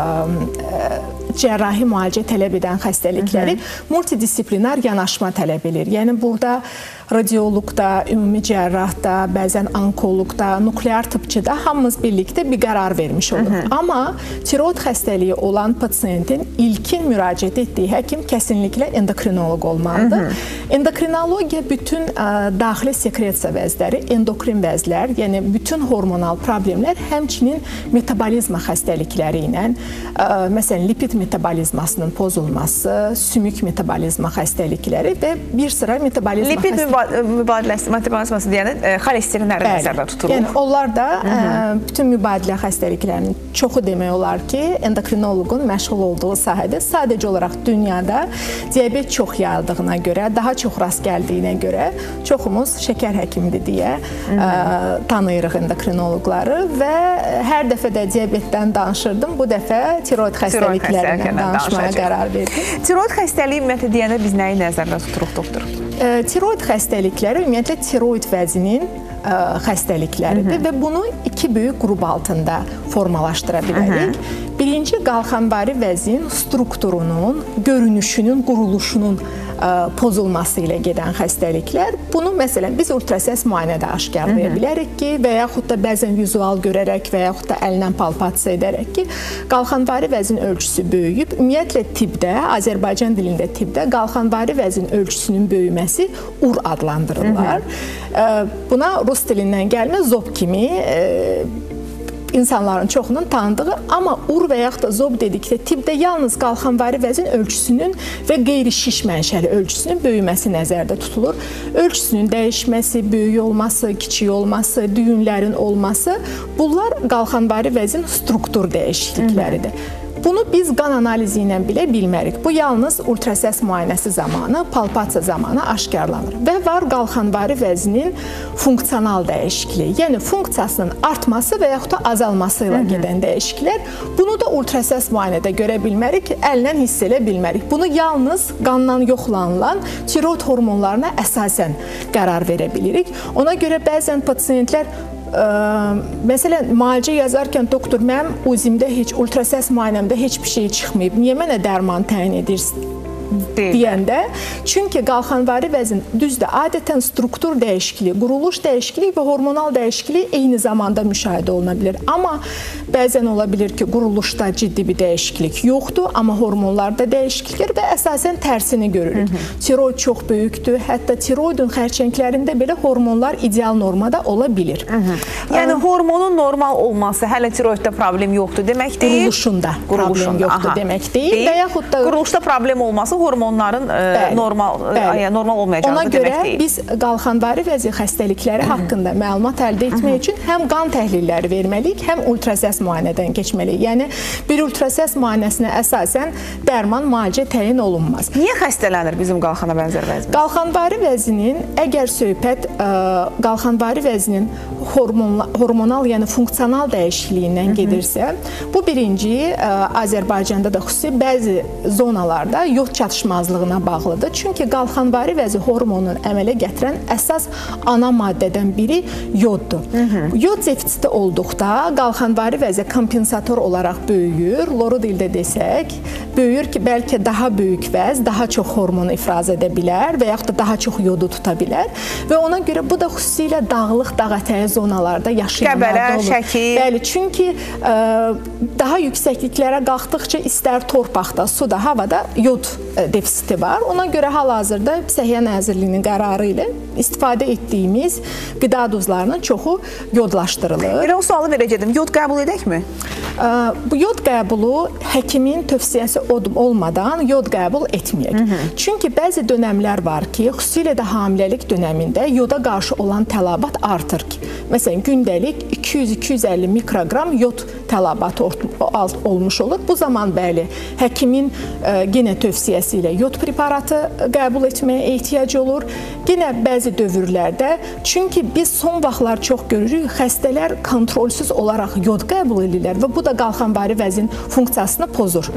cərrahi müalicə tələb edən xəstəlikləri multidisiplinar yanaşma tələb edir. Yəni, burada radioloqda, ümumi cərrahda, bəzən onkoloqda, nuklear tıbçıda hamımız birlikdə bir qərar vermiş oluruq. Amma tiroid xəstəliyi olan pasiyentin ilkin müraciət etdiyi həkim kəsinliklə endokrinoloq olmalıdır. Endokrinologiya bütün daxili sekresiya vəzləri, endokrin vəzlər, yəni bütün hormonal problemlər, həmçinin metabolizma xəstəlikləri ilə, məsələn, lipid metabolizmasının pozulması, sümük metabolizma xəstəlikləri və bir sıra metabolizma xəstəlikləri. Metabolizması deyəndə xolesterinləri nəzərdə tutulur. Yəni, onlar da bütün mübadilə xəstəliklərinin çoxu demək olar ki, endokrinoloqun məşğul olduğu sahədə sadəcə olaraq dünyada diabet çox yayıldığına görə, daha çox rast gəldiyinə görə çoxumuz şəkər həkimidir deyə tanıyırıq endokrinoloqları və hər dəfə də diabetdən danışırdım. Bu dəfə tiroid xəstəliklərindən danışmaya qərar verdim. Tiroid xəstəliyi ümumiyyətlə deyəndə biz nəyi nəzərdə tuturuq, doktor? Tiroid xəstəlikləri ümumiyyətlə tiroid vəzinin xəstəlikləridir və bunu iki böyük qrup altında formalaşdıra bilərik. Birinci, qalxanvari vəzin strukturunun, görünüşünün, quruluşunun pozulması ilə gedən xəstəliklər. Bunu, məsələn, biz ultrasəs müayinədə aşkarlaya bilərik ki, və yaxud da bəzən vizual görərək və yaxud da əllə palpasiya edərək ki, qalxanvari vəzin ölçüsü böyüyüb. Ümumiyyətlə, tibbdə, Azərbaycan dilində tibbdə qalxanvari vəzin ölçüsünün böyüməsi ur adlandırırlar. Buna rus dilindən gəlmə zob kimi insanların çoxunun tanıdığı, amma ur və yaxud da zob dedikdə tibbdə yalnız qalxanvari vəzin ölçüsünün və qeyri-şiş mənşəli ölçüsünün böyüməsi nəzərdə tutulur. Ölçüsünün dəyişməsi, böyük olması, kiçik olması, düyünlərin olması, bunlar qalxanvari vəzin struktur dəyişiklikləridir. Bunu biz qan analizi ilə bilə bilmərik. Bu yalnız ultrasəs müayinəsi zamanı, palpasiya zamanı aşkarlanır. Və var qalxanvari vəzinin funksional dəyişikliyi, yəni funksiyasının artması və yaxud da azalması ilə gedən dəyişikliklər. Bunu da ultrasəs müayinədə görə bilmərik, əllə hiss elə bilmərik. Bunu yalnız qandan yoxlanılan tiroid hormonlarına əsasən qərar verə bilirik. Ona görə bəzən pasiyentlər məsələn, müalicə yazarkən doktor, mənim uzimdə heç, ultrasəs müayinəmdə heç bir şey çıxmayıb, niyə mənə dərman təyin edirsən? Deyəndə, çünki qalxanvari vəzin düzdür, adətən struktur dəyişikliyi, quruluş dəyişikliyi və hormonal dəyişikliyi eyni zamanda müşahidə oluna bilir. Amma bəzən ola bilir ki, quruluşda ciddi bir dəyişiklik yoxdur, amma hormonlarda dəyişikliklər və əsasən tərsini görürük. Tiroid çox böyükdür, hətta tiroidin xərçənglərində belə hormonlar ideal normada ola bilir. Yəni, hormonun normal olması hələ tiroiddə problem yoxdur demək deyil. Quruluşunda problem yoxdur demək deyil. Və yaxud da quruluşda problem olması hormonların normal olmayacağı demək deyil. Ona görə biz qalxanvari vəzi xəstəlikləri haqqında məlumat əldə etmək üçün həm qan təhlilləri verməliyik, həm ultrasəs müayinədən keçməliyik. Yəni, bir ultrasəs müayinəsinə əsasən dərman müalicə təyin olunmaz. Niyə xəstələnir bizim qalxana bənzər vəzimiz? Qalxanvari vəzinin, əgər söhbət qalxanvari vəzinin hormonal, yəni funksional dəyişikliyindən gedirsə, bu birinci Azərbaycanda da xüsusi bəzi zonalarda yod çatışmazlığına bağlıdır. Çünki qalxanvari vəzi hormonunun əmələ gətirən əsas ana maddədən biri yoddur. Yod defisiti olduqda qalxanvari vəzi kompensator olaraq böyüyür. Loru dildə desək, böyüyür ki, bəlkə daha böyük vəz, daha çox hormon ifraz edə bilər və yaxud da daha çox yodu tuta bilər və ona görə bu da xüsusilə dağlıq, dağətəyi zonalarda yaşayanlarda olur. Qəbələ, Şəki. Bəli, çünki daha yüksəkliklərə qalxdıqca istər torpaqda, suda, havada yod defisiti var. Ona görə hal-hazırda Səhiyyə Nazirliyinin qərarı ilə istifadə etdiyimiz qida duzlarının çoxu yodlaşdırılır. Elə o sualı verəcədim. Yod qəbul edəkmi? Bu yod qəbulu həkimin tövsiyəsi olmadan yod qəbul etməyək. Çünki bəzi dönəmlər var ki, xüsusilə də hamiləlik dönəmində yoda qarşı olan tələbat artır ki. Məsələn, gündəlik 200-250 mikroqram yod tələbatı olmuş olur. Bu zaman bəli, həkimin yenə tövsiyəsi ilə yod preparatı qəbul etməyə ehtiyac olur. Yenə bəzi dövrlərdə, çünki biz son vaxtlar çox görürük, xəstələr kontrolsüz olaraq yod qəbul edirlər və bu da qalxanvari vəzin funksiyasını pozur.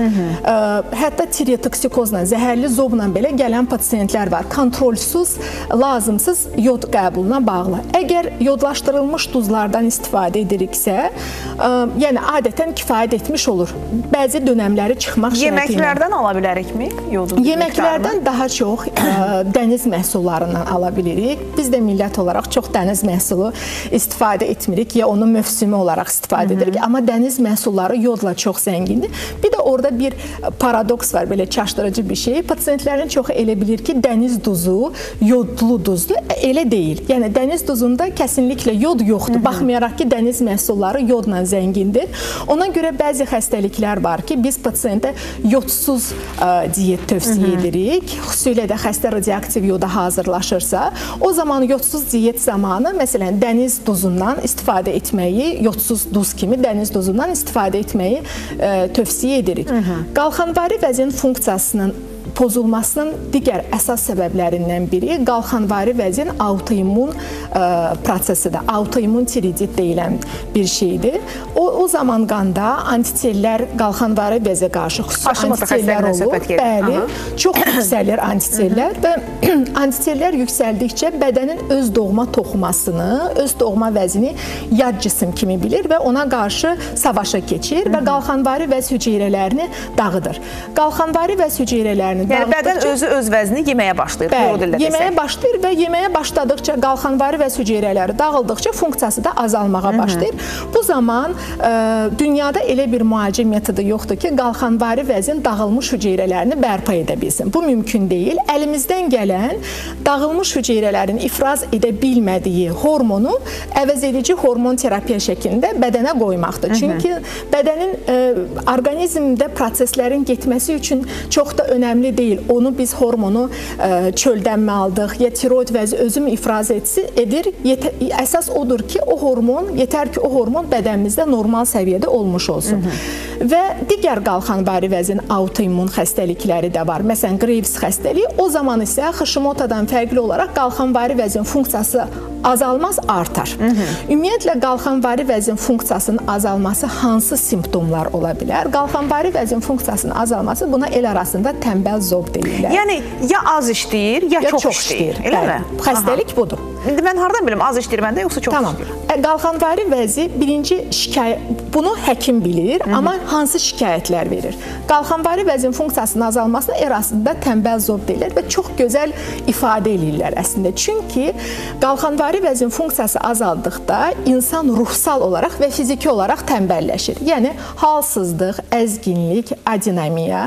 Hətta tireotoksikozla, zəhərli zobla belə gələn pasiyentlər var. Kontrolsüz, lazımsız yod qəbuluna bağlı. Əgər yodlaşdırılmış duzlardan istifadə ediriksə, yəni adətən kifayət etmiş olur. Bəzi dönəmləri çıxmaq şərti ilə. Yeməklərdən ala bilərikmi yodun? Yeməklərdən daha çox dəniz məhsullarından ala bilirik. Biz də millət olaraq çox dəniz məhsulu istifadə etmirik, ya onun mövsümü olaraq istifadə edirik. Amma dəniz məhsulları yodla çox zəngindir. Bir də orada bir paradoks var, belə çaşdırıcı bir şey. Pasiyentlərin çoxu elə bilir ki, dəniz duzu yodlu duzdur. Elə deyil. Yəni dəniz duzunda kəsinliklə yod yoxdur. Baxmayaraq ki, dəniz məhsulları yodla zəngindir. Ona görə bəzi xəstəliklər var ki, biz pasiyentə yodsuz diyet tövsiyə edirik. Xüsusilə də xəstə radioaktiv yoda hazırlaşırsa, o zaman yodsuz diyet zamanı, məsələn, dəniz duzundan istifadə etməyi, yodsuz duz kimi dəniz duzundan istifadə etməyi tövsiyə edirik. Qalxanvari vəzin funksiyasının pozulmasının digər əsas səbəblərindən biri qalxanvari vəzin autoimmun prosesidir. Autoimmun tiroidit deyilən bir şeydir. O zaman qanda antitellər qalxanvari vəzə qarşı xüsusi antitellər olur. Bəli, çox yüksəlir antitellər və antitellər yüksəldikcə bədənin öz doğma toxumasını, öz doğma vəzini yad cisim kimi bilir və ona qarşı savaşa keçir və qalxanvari vəz hüceyrələrini dağıdır. Qalxanvari vəz hüceyrələrini yəni bədən özü öz vəzini yeməyə başlayır. Bəli, yeməyə başlayır və yeməyə başladıqca qalxanvari vəz hüceyrələri dağıldıqca funksiyası da azalmağa başlayır. Bu zaman dünyada elə bir müalicə metodu yoxdur ki, qalxanvari vəzin dağılmış hüceyrələrini bərpa edə bilsin. Bu mümkün deyil. Əlimizdən gələn dağılmış hüceyrələrin ifraz edə bilmədiyi hormonu əvəz edici hormon terapiya şəklində bədənə qoymaqdır. Çünki bədənin orqanizmdə proseslərin getməsi üçün çox da önəmli deyil. Onu biz hormonu çöldən mi aldıq, ya tiroid vəzi özü mü ifraz edir. Əsas odur ki, o hormon, yetər ki, o hormon bədənimizdə normal səviyyədə olmuş olsun. Və digər qalxanvari vəzin autoimmun xəstəlikləri də var. Məsələn, Graves xəstəliyi. O zaman isə Hashimoto'dan fərqli olaraq qalxanvari vəzin funksiyası azalmaz, artar. Ümumiyyətlə, qalxanvari vəzin funksiyasının azalması hansı simptomlar ola bilər? Qalxanvari vəzin funksiyasının azalması buna el arasında tənbəl zob deyirlər. Yəni, ya az işləyir, ya çox işləyir. Elə mi? Xəstəlik budur. İndi mən hardan bilim, az işləyir məndə, yoxsa çox işləyir? Qalxanvari vəzi birinci şikayət, bunu həkim bilir, amma hansı şikayətlər verir? Qalxanvari vəzin funksiyasının azalmasına arasında tənbəl zob deyirlər və çox gözəl ifadə edirlər əslində. Çünki qalxanvari vəzin funksiyası azaldıqda insan ruhsal olaraq və fiziki olaraq tənbəlləşir. Yəni, halsızlıq, əzginlik, adinamiya,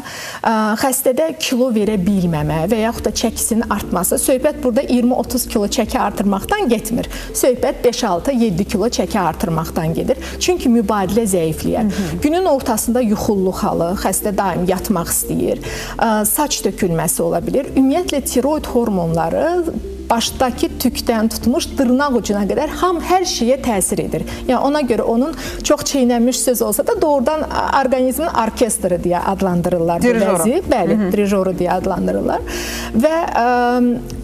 xəstədə kilo verə bilməmə və yaxud da çəkisinin artması. Söhbət burada 20-30 kilo çəki artırmaqdan getmir. Söhbət 5-6-7 kilo çəki artırmaqdan gedir. Çünki mübadilə zəifləyər. Günün ortasında yuxulluq halı, xəstə daim yatmaq istəyir, saç tökülməsi ola bilir. Ümumiyyətlə, tiroid hormonları başdakı tükdən tutmuş dırnaq ucuna qədər hər şeyə təsir edir. Yəni, ona görə onun çox çeynənmiş söz olsa da doğrudan orqanizmin orkestri deyə adlandırırlar bu vəzi. Bəli, dirijoru deyə adlandırırlar. Və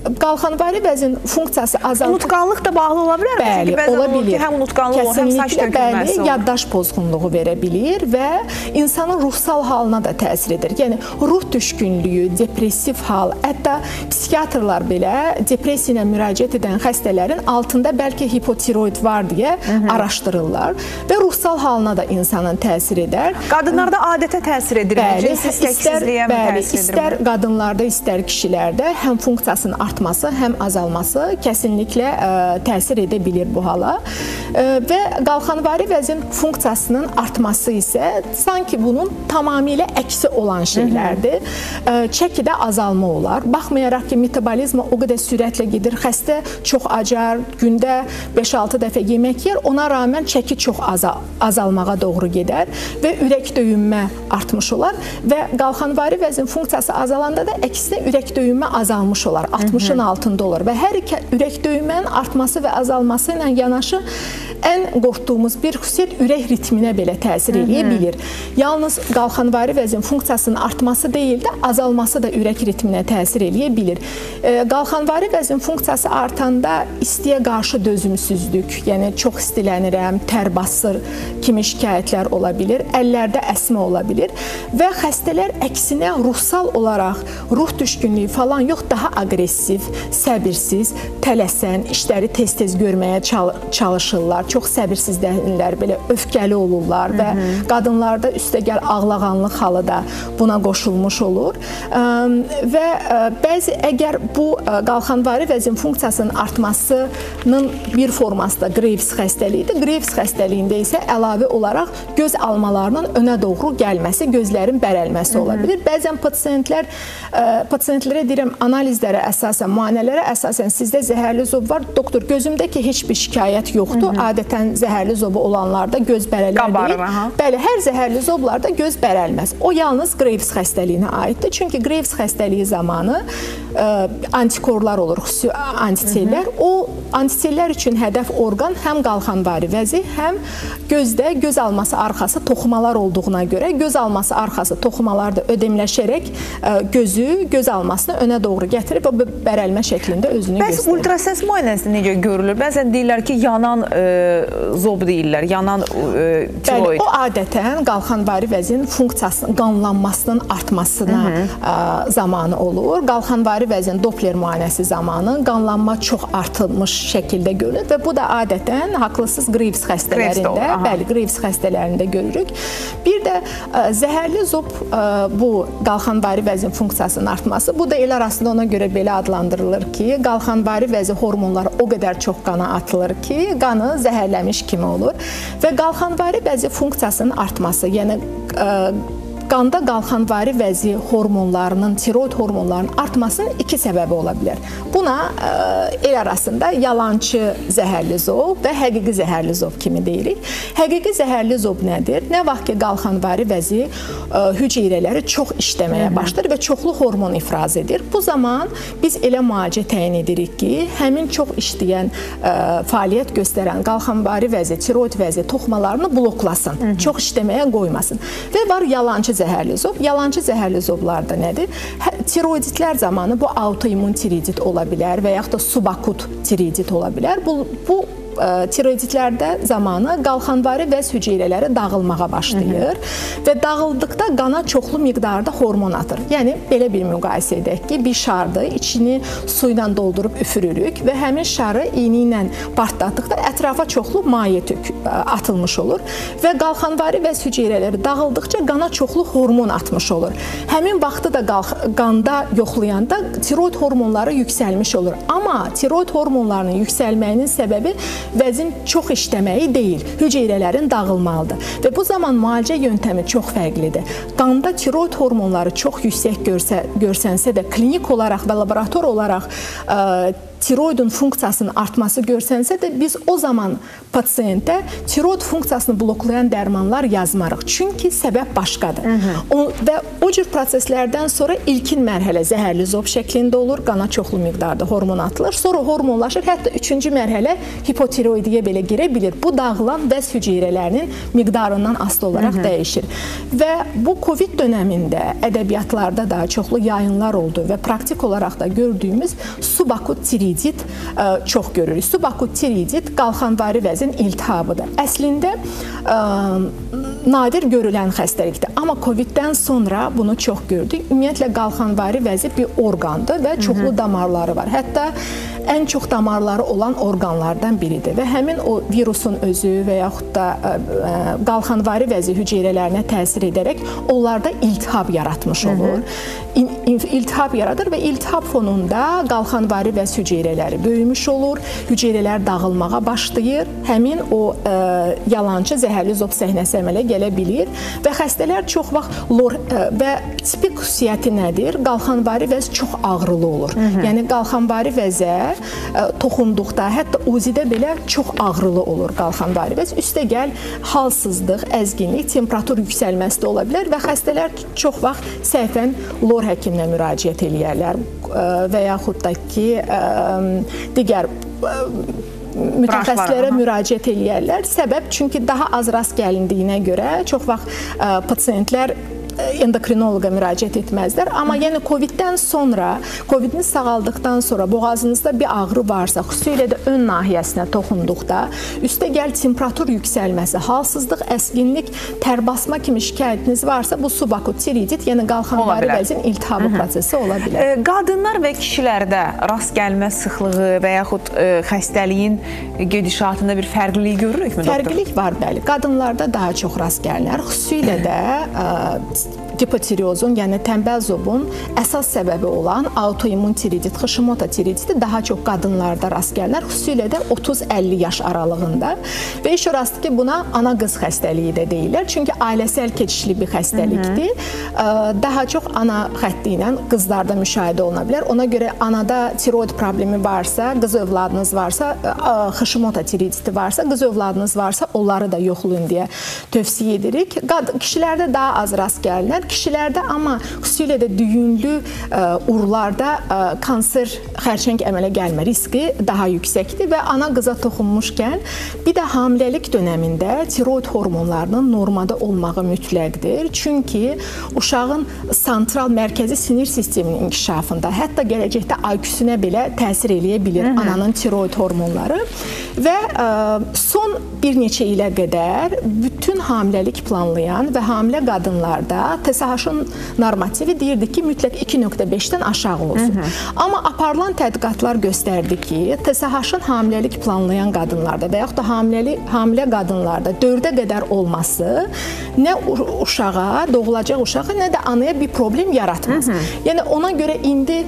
qalxanvari vəzin funksiyası azalır. Unutqanlıq da bağlı ola bilər mi? Bəli, Çünki bəzən ola olur ki, bilir. həm unutqanlıq olur, həm saç Kəsinliklə tökülməsi bəli, olur. yaddaş pozğunluğu verə bilir və insanın ruhsal halına da təsir edir. Yəni ruh düşkünlüyü, depressiv hal, hətta psixiatrlar belə depressiya ilə müraciət edən xəstələrin altında bəlkə hipotiroid var deyə araşdırırlar və ruhsal halına da insanın təsir edər. Qadınlarda adətə təsir edir. Bəli, İstəksizliyə mi təsir edir? istər qadınlarda, istər kişilərdə həm funksiyasının artması, həm azalması kəsinliklə təsir edə bilir bu hala. Və qalxanvari vəzin funksiyasının artması isə sanki bunun tamamilə əksi olan şeylərdir. Çəkidə azalma olar. Baxmayaraq ki, metabolizma o qədər sürətlə gedir, xəstə çox acar, gündə 5-6 dəfə yemək yer, ona rağmen çəki çox azalmağa doğru gedər və ürək döyünmə artmış olar və qalxanvari vəzin funksiyası azalanda da əksinə ürək döyünmə azalmış olar, 60-ın altında olur və hər iki ürək döyünmənin artması və azalması ilə yanaşı ən qorxduğumuz bir xüsusiyyət ürək ritminə belə təsir edə bilir. Yalnız qalxanvari vəzin funksiyasının artması deyil də, azalması da ürək ritminə təsir edə bilir. Qalxanvari vəzin funksiyası artanda istiyə qarşı dözümsüzlük, yəni çox istilənirəm, tər basır kimi şikayətlər ola bilir, əllərdə əsmə ola bilir və xəstələr əksinə ruhsal olaraq ruh düşkünlüyü falan yox, daha aqressiv, səbirsiz, tələsən, işləri tez-tez görməyə çalışırlar, çox səbirsizlənirlər, belə öfkəli olurlar və qadınlarda üstəgəl ağlağanlıq halı da buna qoşulmuş olur və bəzi əgər bu qalxanvari vəzin funksiyasının artmasının bir forması da Graves xəstəliyidir. Graves xəstəliyində isə əlavə olaraq göz almalarının önə doğru gəlməsi, gözlərin bərəlməsi ola bilir. Bəzən pasientlərə deyirəm, analizlərə əsasən, müayinələrə əsasən sizdə zəhərli zob var. Doktor, gözümdəki heç bir şikayət yoxdur. Adətən zəhərli zobu olanlarda göz bərələr deyil. Bəli, hər zəhərli zoblarda göz bərəlməz. O yalnız Graves xəstəliyinə aiddir. Çünki Graves xəstəliyi zamanı antikorlar olur, xüsusi antitellər. O antitellər üçün hədəf orqan həm qalxanvari vəzi, həm gözdə göz alması arxası toxumalar olduğuna görə göz alması arxası toxumalar da ödemləşərək gözü göz almasını önə doğru gətirib və bərəlmə şəklində özünü göstərir. Bəs ultrasəs müayinəsi necə görülür? Bəzən deyirlər ki, yanan zob deyirlər, yanan tiroid. Bəli, o adətən qalxanvari vəzin funksiyasının, qanlanmasının artmasına zamanı olur. Qalxanvari vəzin Doppler müayinəsi zamanı qanlanma çox artırmış şəkildə görülür və bu da adətən haqlısız Graves xəstələrində, bəli, Graves xəstələrində görürük. Bir də zəhərli zob bu qalxanvari vəzin funksiyasının artması, bu da el arasında ona görə belə adlandırılır ki, qalxanvari vəzi hormonları o qədər çox qana atılır ki, qanı zəhərləmiş kimi olur və qalxanvari vəzi funksiyasının artması, yəni qanda qalxanvari vəzi hormonlarının, tiroid hormonlarının artmasının iki səbəbi ola bilər. Buna el arasında yalançı zəhərli zob və həqiqi zəhərli zob kimi deyirik. Həqiqi zəhərli zob nədir? Nə vaxt ki, qalxanvari vəzi hüceyrələri çox işləməyə başlar və çoxlu hormon ifraz edir. Bu zaman biz elə müalicə təyin edirik ki, həmin çox işləyən, fəaliyyət göstərən qalxanvari vəzi, tiroid vəzi toxumalarını bloklasın, çox işləməyə qoymasın. Və var yalançı zəhərli zob. Yalançı zəhərli zoblarda nədir? Tiroiditlər zamanı bu autoimmun tiroidit ola bilər və yaxud da subakut tiroidit ola bilər. Bu tiroiditlərdə zamanı qalxanvari vəz hüceyrələri dağılmağa başlayır və dağıldıqda qana çoxlu miqdarda hormon atır. Yəni, belə bir müqayisə edək ki, bir şardır, içini su ilə doldurub üfürürük və həmin şarı iğni ilə partlatdıqda ətrafa çoxlu maye atılmış olur və qalxanvari vəz hüceyrələri dağıldıqca qana çoxlu hormon atmış olur. Həmin vaxtı da qanda yoxlayanda tiroid hormonları yüksəlmiş olur. Amma tiroid hormonlarının yüksəlməyinin səbəbi vəzin çox işləməyi deyil, hüceyrələrin dağılmalıdır. Və bu zaman müalicə yöntəmi çox fərqlidir. Qanda tiroid hormonları çox yüksək görsənsə də klinik olaraq və laborator olaraq tiroidin funksiyasının artması görsənsə də biz o zaman pasiyentə tiroid funksiyasını bloklayan dərmanlar yazmarıq. Çünki səbəb başqadır. Və o cür proseslərdən sonra ilkin mərhələ zəhərli zob şəklində olur, qana çoxlu miqdarda hormon atılır, sonra hormonlaşır, hətta 3-cü mərhələ hipotiroidiyə belə girə bilir. Bu dağılan vəz hüceyrələrinin miqdarından asılı olaraq dəyişir. Və bu COVID dönəmində ədəbiyyatlarda da çoxlu yayınlar oldu və praktik olaraq da gördüyümüz subakut tiroidit çox görürük. Subakut tiroidit qalxanvari vəzin iltihabıdır. Əslində nadir görülən xəstəlikdir. Amma COVID-dən sonra bunu çox gördük. Ümumiyyətlə qalxanvari vəzi bir orqandır və çoxlu damarları var. Hətta ən çox damarları olan orqanlardan biridir və həmin o virusun özü və yaxud da qalxanvari vəzi hüceyrələrinə təsir edərək onlarda iltihab yaratmış olur. İltihab yaradır və iltihab fonunda qalxanvari vəz hüceyrələri böyümüş olur, hüceyrələr dağılmağa başlayır, həmin o yalançı zəhərli zob səhnəsi əmələ gələ bilir və xəstələr çox vaxt və tipik xüsusiyyəti nədir? Qalxanvari vəz çox ağrılı olur. Yəni qalxanvari vəzə toxunduqda, hətta uzidə belə çox ağrılı olur qalxanvari vəz. Üstəgəl halsızlıq, əzginlik, temperatur yüksəlməsi də ola bilər və xəstələr çox vaxt səhvən lor həkiminə müraciət eləyərlər və yaxud da ki, digər mütəxəssislərə müraciət eləyərlər. Səbəb, çünki daha az rast gəlindiyinə görə çox vaxt pasiyentlər endokrinoloqa müraciət etməzlər. Amma yəni COVID-dən sonra, COVID-ni sağaldıqdan sonra boğazınızda bir ağrı varsa, xüsusilə də ön nahiyəsinə toxunduqda, üstəgəl temperatur yüksəlməsi, halsızlıq, əsginlik, tərbasma kimi şikayətiniz varsa, bu subakut tiroidit, yəni qalxanvari vəzin iltihabı prosesi ola bilər. Qadınlar və kişilərdə rast gəlmə sıxlığı və yaxud xəstəliyin gedişatında bir fərqlilik görürükmü, doktor? Fərqlilik var, bəli. Qadınlarda daha çox rast gəlinər. Xüsusilə də hipotireozun, yəni tənbəl zobun əsas səbəbi olan autoimmun tiroidit, Hashimoto tiroiditi daha çox qadınlarda rast gəlinər, xüsusilə də 30-50 yaş aralığında və iş orasıdır ki, buna ana qız xəstəliyi də deyirlər. Çünki ailəsəl keçişli bir xəstəlikdir. Daha çox ana xətti ilə qızlarda müşahidə oluna bilər. Ona görə anada tiroid problemi varsa, qız övladınız varsa, Hashimoto tiroiditi varsa, qız övladınız varsa, onları da yoxlayın deyə tövsiyə edirik. Kişilərdə daha az rast gəlinər. Kişilərdə amma xüsusilə də düyünlü urlarda kanser, xərçəng əmələ gəlmə riski daha yüksəkdir və ana qıza toxunmuşkən bir də hamiləlik dönəmində tiroid hormonlarının normada olmağı mütləqdir. Çünki uşağın santral mərkəzi sinir sisteminin inkişafında, hətta gələcəkdə IQ-sünə belə təsir eləyə bilir ananın tiroid hormonları və son bir neçə ilə qədər bütün hamiləlik planlayan və hamilə qadınlarda TSH-ın normativi deyirdi ki, mütləq 2.5-dən aşağı olsun. Amma aparılan tədqiqatlar göstərdi ki, TSH-ın hamiləlik planlayan qadınlarda və yaxud da hamilə qadınlarda 4-ə qədər olması nə uşağa, doğulacaq uşağa, nə də anaya bir problem yaratmaz. Yəni ona görə indi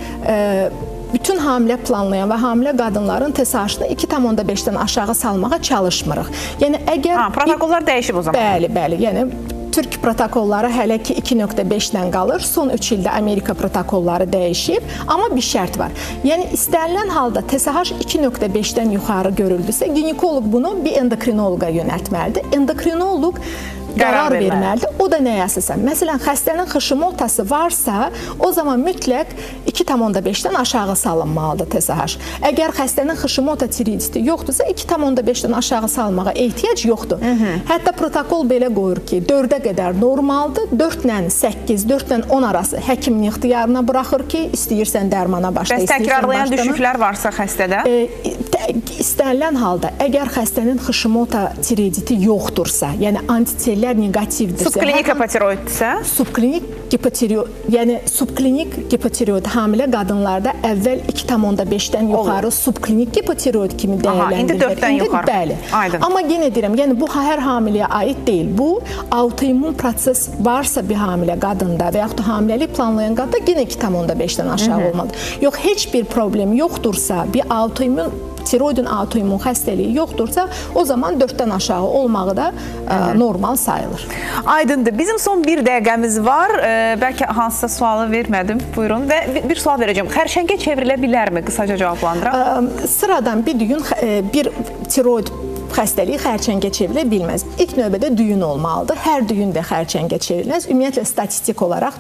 bütün hamilə planlayan və hamilə qadınların TSH-ını 2.5-dən aşağı salmağa çalışmırıq. Yəni əgər protokollar dəyişib o zaman. Bəli, bəli. Yəni Türk protokolları hələ ki 2.5-dən qalır. Son 3 ildə Amerika protokolları dəyişib, amma bir şərt var. Yəni istənilən halda TSH 2.5-dən yuxarı görüldüsə, ginekoloq bunu bir endokrinoloqa yönəltməlidir. Endokrinoloq qərar verməlidir. O da nəyə əsasən? Məsələn, xəstənin Hashimotosu varsa, o zaman mütləq 2.5-dən aşağı salınmalıdır TSH. Əgər xəstənin Hashimoto tiroiditi yoxdursa, 2.5-dən aşağı salmağa ehtiyac yoxdur. Hətta protokol belə qoyur ki, 4-ə qədər normaldır, 4-lə 8, 4-lə 10 arası həkimin ixtiyarına buraxır ki, istəyirsən dərmana başla, istəyirsən təkrarlayan düşüklər varsa xəstədə? İstənilən halda, əgər xəstənin Hashimoto tiroiditi yoxdursa, yəni antitellər negativdirsə, subklinik hipotiroiddirsə, subklinik hipotiroid, yəni subklinik hipotiroid hamilə qadınlarda əvvəl 2.5-dən yuxarı subklinik hipotiroid kimi dəyərləndirilir. İndi 4-dən yuxarı. Bəli. Aydın. Amma yenə deyirəm, yəni bu hər hamiləyə aid deyil. Bu autoimmun proses varsa bir hamilə qadında və yaxud da hamiləlik planlayan qadında yenə 2.5-dən aşağı olmalıdır. Yox, heç bir problem yoxdursa, bir autoimmun tiroidin autoimmun xəstəliyi yoxdursa, o zaman 4-dən aşağı olmağı da normal sayılır. Aydındır. Bizim son bir dəqiqəmiz var. Bəlkə hansısa sualı vermədim. Buyurun. Və bir sual verəcəm. Xərçəngə çevrilə bilərmi? Qısaca cavablandıraq. Sıradan bir tiroid xəstəliyi xərçəngə çevrilə bilməz. İlk növbədə düyün olmalıdır. Hər düyün də xərçəngə çevrilməz. Ümumiyyətlə, statistik olaraq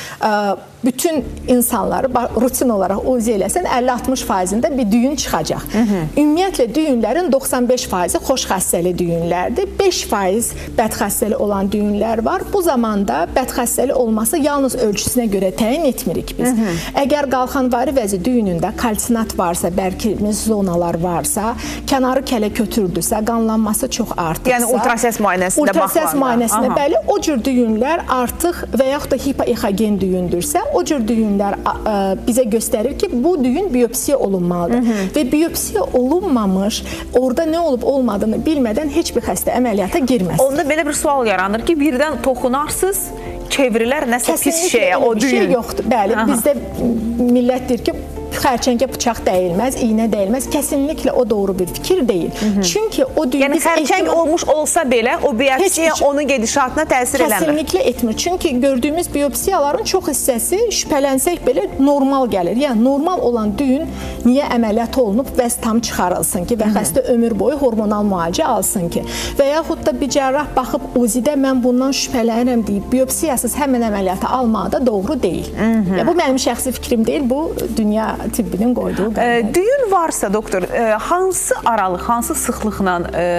bütün insanları rutin olaraq UZI eləsən 50-60%-ində bir düyün çıxacaq. Ümumiyyətlə, düyünlərin 95%-i xoş xəstəli düyünlərdir. 5% bədxəstəli olan düyünlər var. Bu zamanda bədxəstəli olması yalnız ölçüsünə görə təyin etmirik biz. Əgər qalxanvari vəzi düyünündə kalsinat varsa, bərkimiz zonalar varsa, kənarı kələ kötürdüsə, qanlanması çox artıqsa, yəni ultrasəs müayinəsində baxılanda. Ultrasəs müayinəsində, bəli, o cür düyünlər artıq və yaxud da hipoexogen düyündürsə, o cür düyünlər bizə göstərir ki, bu düyün biopsiya olunmalıdır. Və biopsiya olunmamış, orada nə olub olmadığını bilmədən heç bir xəstə əməliyyata girməz. Onda belə bir sual yaranır ki, birdən toxunarsınız, çevrilər nəsə pis şeyə, o düyün. Kesinlikle bir şey yoxdur. Bəli, bizdə millət deyir ki, xərçəngə bıçaq dəyilməz, iynə dəyilməz. Kesinlikle o doğru bir fikir deyil. Çünki o düyün... Yəni, xərçəng olmuş olsa belə, o biopsiya onun gedişatına təsir eləmir. Kesinlikle etmir. Çünki gördüyümüz biopsiyaların çox hissəsi şübhələnsək belə normal gəlir. Yəni, normal olan düyün niyə əməliyyat olunub, vəz tam çıxarılsın ki, və xəstə ömür boyu hormonal müalicə alsın ki. Və yaxud da bir cərrah baxıb UZI-də mən bundan şübhələnirəm deyib, biopsiyasız həmən əməliyyatı almağı da doğru deyil. Bu mənim şəxsi fikrim deyil, bu dünya tibbinin qoyduğu qərar. Düyün varsa, doktor, hansı aralıq, hansı sıxlıqla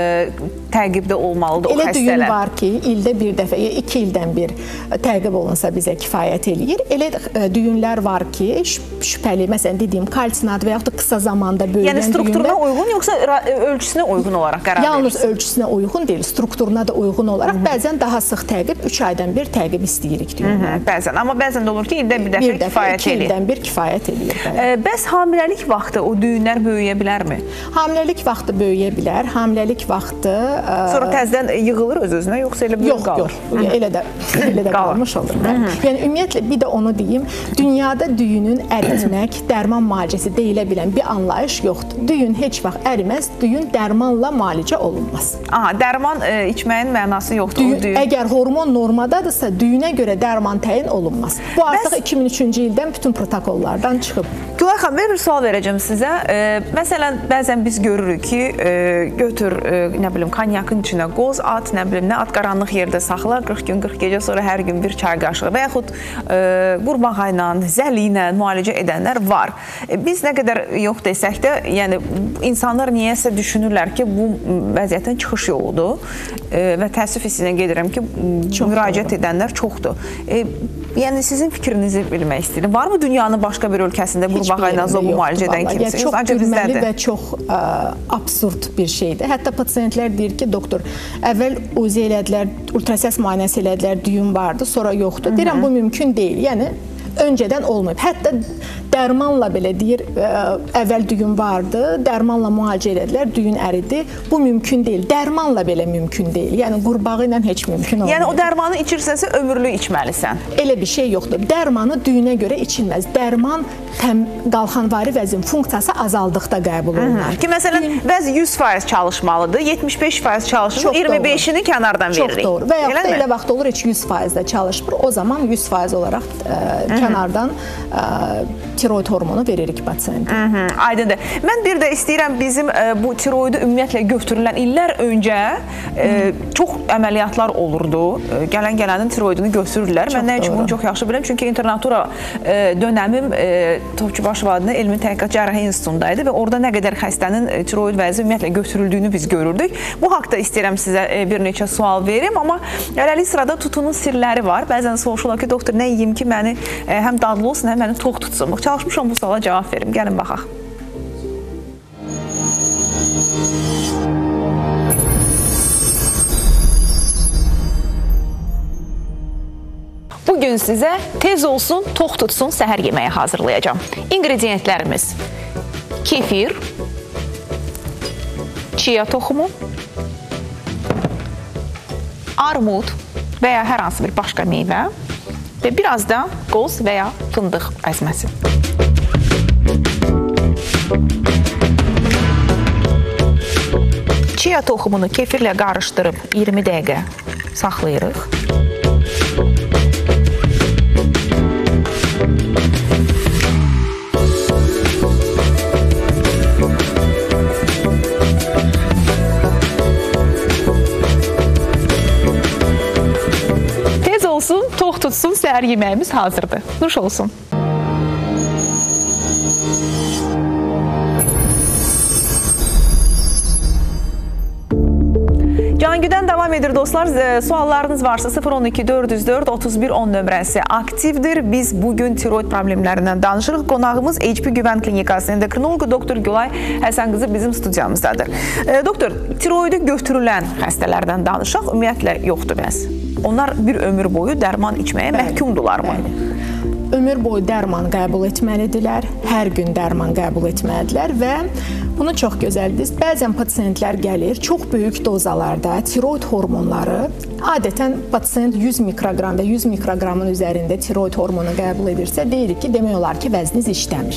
təqibdə olmalıdır o xəstələr? Elə düyün var ki, ildə bir dəfə, 2 ildən bir təqib olunsa bizə kifayət eləyir. Elə düyünlər var ki, şübhəli, məsələn, dediyim kalsinat və yaxud da qısa zamanda böyüyən düyünlər. Yəni, strukturuna uyğun, yoxsa ölçüsünə uyğun olaraq qərar verirsiniz? Yalnız ölçüsünə uyğun deyil, strukturuna da uyğun olaraq bəzən daha sıx təqib, 3 aydan bir təqib istəyirik düyünlər. Bəzən, amma bəzən də olur ki, ildə bir dəfə kifayət eləyir. 2 ildən bir kifayət eləyir. Bəs hamiləlik vaxtı o düyünlər böyüyə bilərmi? Hamiləlik vaxtı böyüyə bilər. Hamiləlik vaxtı... Sonra təzədən yığılır öz-özünə, yoxsa elə böyük qalır? Yox, elə də qalmış olur. Yəni, ümumiyyətlə, bir də onu deyim, dünyada düyünün əritmək, dərman müalicəsi deyilə bilən bir anlayış yoxdur. Düyün heç vaxt əriməz, düyün dərmanla müalicə olunmaz. Aha, dərman içməyin mənası yoxdur. Əgər hormon normadadırsa, düyünə görə dərman təyin olunmaz. Bu artıq 2003-cü ildən bütün protokollardan çıxıb. Gülay xanım, bir sual verəcəm sizə. Məsələn, bəzən biz görürük ki, götür, nə bilim, kanyakın içinə qoz, at, nə bilim, nə at qaranlıq yerdə saxlar, 40 gün, 40 gecə sonra hər gün bir çay qaşığı və yaxud qurbağa ilə, zəli ilə müalicə edənlər var. Biz nə qədər yox desək də, yəni, insanlar niyəsə düşünürlər ki, bu vəziyyətin çıxış yoludur və təəssüf hissinə gedirəm ki, müraciət edənlər çoxdur. Yəni, sizin fikrinizi bilmək istəyirəm. Varmı dünyanın başqa bir ölkəsində qurbağa ilə zobu müalicə edən kimsiniz? Çox gülməli və çox absurd bir şeydir. Hətta pasiyentlər deyir ki, doktor, əvvəl UZI elədilər, ultrasəs müayinəsi elədilər, düyün vardı, sonra yoxdur. Deyirəm, bu mümkün deyil. Yəni, öncədən olmayıb. Hətta dərmanla belə deyir, əvvəl düyün vardı, dərmanla müalicə elədilər, düyün əridi. Bu mümkün deyil. Dərmanla belə mümkün deyil. Yəni, qurbağı ilə heç mümkün olmayıb. Yəni, o dərmanı içirsənsə, ömürlü içməlisən. Elə bir şey yoxdur. Dərmanı düyünə görə içilməz. Dərman qalxanvari vəzin funksiyası azaldıqda qəbul olunur. Ki, məsələn, vəz 100% çalışmalıdır, 75% çalışır, 25-ini kənardan veririk. Çox doğru. Və yaxud da elə vaxt olur, heç 100% də çalışmır. O zaman 100% olaraq kənardan tiroid hormonu veririk pasiyentə. Aydındır. Mən bir də istəyirəm bizim bu tiroidu ümumiyyətlə götürülən illər öncə çox əməliyyatlar olurdu. Gələn-gələnin tiroidini götürürlər. Mən nə üçün bunu çox yaxşı bilirəm? Çünki internatura dönəmim Topçubaşov adına Elmi Təhqiqat Cərrahi İnstitutundaydı və orada nə qədər xəstənin tiroid vəzi ümumiyyətlə götürüldüyünü biz görürdük. Bu haqda istəyirəm sizə bir neçə sual verim, amma hələlik sırada tutunun sirləri var. Bəzən soruşurlar ki, doktor, nə yiyim ki, məni həm dadlı olsun, həm məni tox tutsun. Çalışmışam bu suala cavab verim. Gəlin baxaq. Bugün sizə tez olsun, tox tutsun səhər yeməyi hazırlayacağım. İnqrediyentlərimiz: kefir, chia toxumu, armud və ya hər hansı bir başqa meyvə və biraz da qoz və ya fındıq əzməsi. Chia toxumunu kefirlə qarışdırıb 20 dəqiqə saxlayırıq. Tez olsun, tox tutsun, səhər yeməyimiz hazırdır. Nuş olsun. Cangüdən davam edir dostlar. Suallarınız varsa 012 404 31 10 nömrəsi aktivdir. Biz bugün tiroid problemlərindən danışırıq. Qonağımız HP Güvən Klinikasının endokrinologu doktor Gülay Həsən qızı bizim studiyamızdadır. Doktor, tiroidi götürülən xəstələrdən danışaq. Ümumiyyətlə yoxdur bəs. Onlar bir ömür boyu dərman içməyə məhkumdurlarmı? Ömür boyu dərman qəbul etməlidirlər, hər gün dərman qəbul etməlidirlər və bunu çox gözəldir. Bəzən pasiyentlər gəlir, çox böyük dozalarda tiroid hormonları, adətən pasiyent 100 mikroqram və 100 mikroqramın üzərində tiroid hormonu qəbul edirsə, deyirik ki, demək olar ki, vəzniniz işləmir.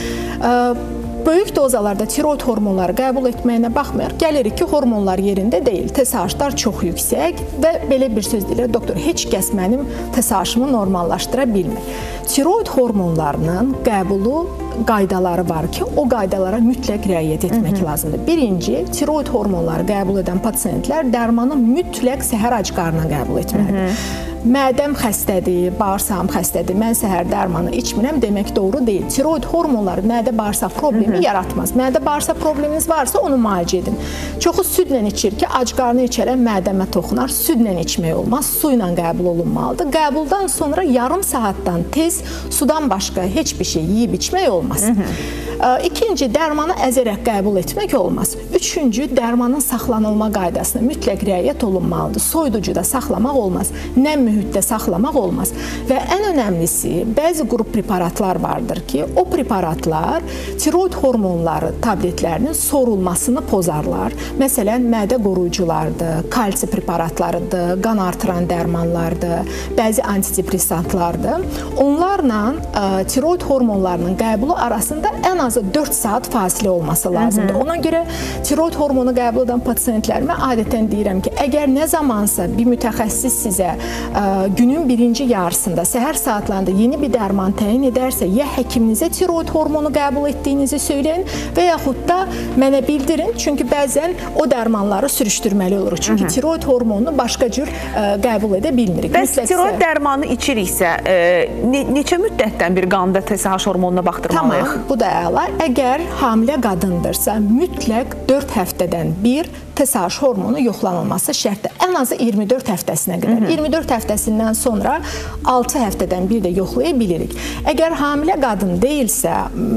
Böyük dozalarda tiroid hormonları qəbul etməyinə baxmayaraq, gəlirik ki, hormonlar yerində deyil, TSH-lar çox yüksək və belə bir söz deyilir, doktor, heç kəs mənim TSH-ımı normallaşdıra bilmir. Tiroid hormonlarının qəbulu qaydaları var ki, o qaydalara mütləq riayət etmək lazımdır. Birinci, tiroid hormonları qəbul edən pasiyentlər dərmanı mütləq səhər ac qarnına qəbul etməlidir. Mədəm xəstədir, bağırsağım xəstədir, mən səhər dərmanı içmirəm demək doğru deyil. Tiroid hormonları mədə-bağırsaq problemi yaratmaz. Mədə-bağırsaq probleminiz varsa onu müalicə edin. Çoxu südlə içir ki, ac qarnı içərək mədəmə toxunar. Südlə içmək olmaz, su ilə qəbul olunmalıdır. Qəbuldan sonra yarım saatdan tez sudan başqa heç bir şey yeyib içmək olmaz. İkinci, dərmanı əzərək qəbul etmək olmaz. Üçüncü, dərmanın saxlanılma qaydasına mütləq riayət olunmalıdır. Soyuducuda saxlamaq olmaz, nəm mühitdə saxlamaq olmaz. Və ən önəmlisi, bəzi qrup preparatlar vardır ki, o preparatlar tiroid hormonları tabletlərinin sorulmasını pozarlar. Məsələn, mədə qoruyuculardır, kalsi preparatlarıdır, qan artıran dərmanlardır, bəzi antidepressantlardır. Onlarla tiroid hormonlarının qəbulu arasında ən azı 4 saat fasilə olması lazımdır. Ona görə tiroid hormonu qəbul edən pasiyentlərimə adətən deyirəm ki, əgər nə zamansa bir mütəxəssis sizə günün birinci yarısında, səhər saatlarında yeni bir dərman təyin edərsə, ya həkiminizə tiroid hormonu qəbul etdiyinizi söyləyin və yaxud da mənə bildirin. Çünki bəzən o dərmanları sürüşdürməli oluruq. Çünki tiroid hormonunu başqa cür qəbul edə bilmirik. Bəs tiroid dərmanı içiriksə, neçə müddətdən bir qanda TSH hormonuna baxdırmalıyıq? Tamam, bu da əla. Əgər hamilə qadındırsa, mütləq 4 həftədən bir TSH hormonu yoxlanılması şərtdir. Ən azı 24 həftəsinə qədər. 24 həftəsindən sonra 6 həftədən bir də yoxlaya bilirik. Əgər hamilə qadın deyilsə,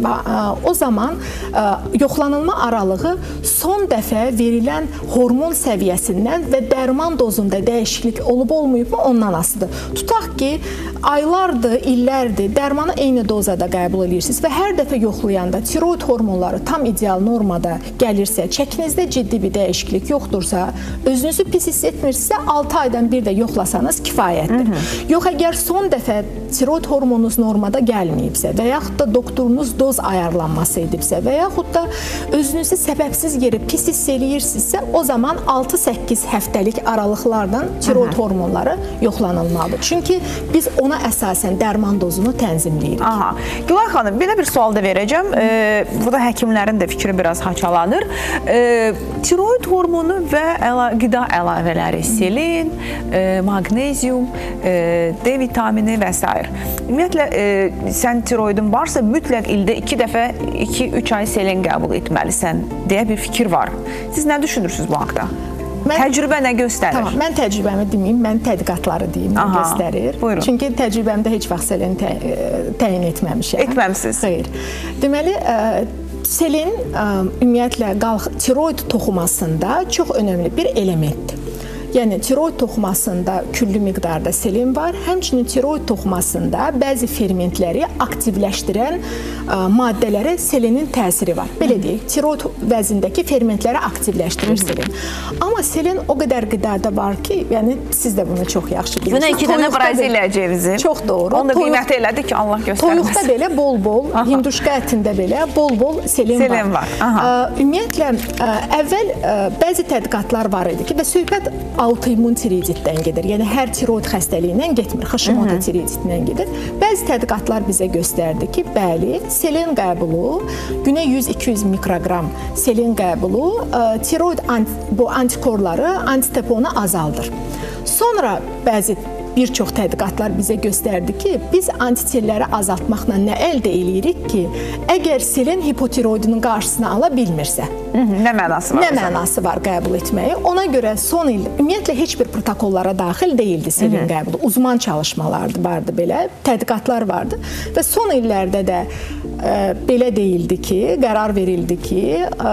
o zaman yoxlanılma aralığı son dəfə verilən hormon səviyyəsindən və dərman dozunda dəyişiklik olub-olmayıbmı ondan asılıdır. Tutaq ki, aylardır, illərdir, dərmanı eyni dozada qəbul edirsiniz və hər dəfə yoxlayanda tiroid hormonları tam ideal normada gəlirsə, çəkinizdə ciddi bir dəyişiklik yoxdursa, özünüzü pis hiss etmirsə, 6 aydan bir də yoxlasanız kifayətdir. Yox, əgər son dəfə tiroid hormonunuz normada gəlməyibsə və yaxud da doktorunuz doz ayarlanması edibsə və yaxud da özünüzü səbəbsiz yeri pis hiss eləyirsinizsə, o zaman 6-8 həftəlik aralıqlardan tiroid hormonları yoxlanılmalıdır. Çünki biz ona əsasən dərman dozunu tənzimləyirik. Gülay xanım, belə bir sual da verəcəm. Burada həkimlərin də fikri biraz haçalanır. Tiroid hormonu və qida əlavələri, selin, magnezium, D vitamini və s. Ümumiyyətlə, sən tiroidin varsa, mütləq ildə 2 dəfə 2-3 ay selin qəbul etməlisən deyə bir fikir var. Siz nə düşünürsünüz bu haqda? Təcrübə nə göstərir? Tamam, mən təcrübəmi deməyim, mən tədqiqatları deyim, nə göstərir. Buyurun. Çünki təcrübəmdə heç vaxt selin təyin etməmişəm. Etməmisiz? Xeyr. Deməli, selin ümumiyyətlə tiroid toxumasında çox önəmli bir elementdir. Yəni tiroid toxumasında küllü miqdarda selen var. Həmçinin tiroid toxumasında bəzi fermentləri aktivləşdirən maddələrə selenin təsiri var. Belə deyək, tiroid vəzindəki fermentləri aktivləşdirir selen. Amma selen o qədər qidada var ki, yəni siz də bunu çox yaxşı bilirsiniz. Günə 2 dənə Braziliya cevizi. Çox doğru. Onu da qiyməti elədi ki, Allah göstərməsin. Toyuqda belə bol-bol, hinduşka ətində belə bol-bol selen var. Ümumiyyətlə, əvvəl bəzi tədqiqatlar var idi ki, və söhbət autoimmun tiroiditdən gedir. Yəni, hər tiroid xəstəliyindən getmir, Hashimoto tiroiditindən gedir. Bəzi tədqiqatlar bizə göstərdi ki, bəli, selen qəbulu, günə 100-200 mikroqram selen qəbulu tiroid bu antikorları, antiteponu azaldır. Sonra bəzi bir çox tədqiqatlar bizə göstərdi ki, biz antitelləri azaltmaqla nə əldə edirik ki, əgər selen hipotiroidinin qarşısını ala bilmirsə, nə mənası var? Nə mənası var qəbul etməyi? Ona görə son il ümumiyyətlə heç bir protokollara daxil deyildi selen qəbulu. Uzman çalışmalar vardı belə, tədqiqatlar vardı və son illərdə də belə deyildi ki, qərar verildi ki,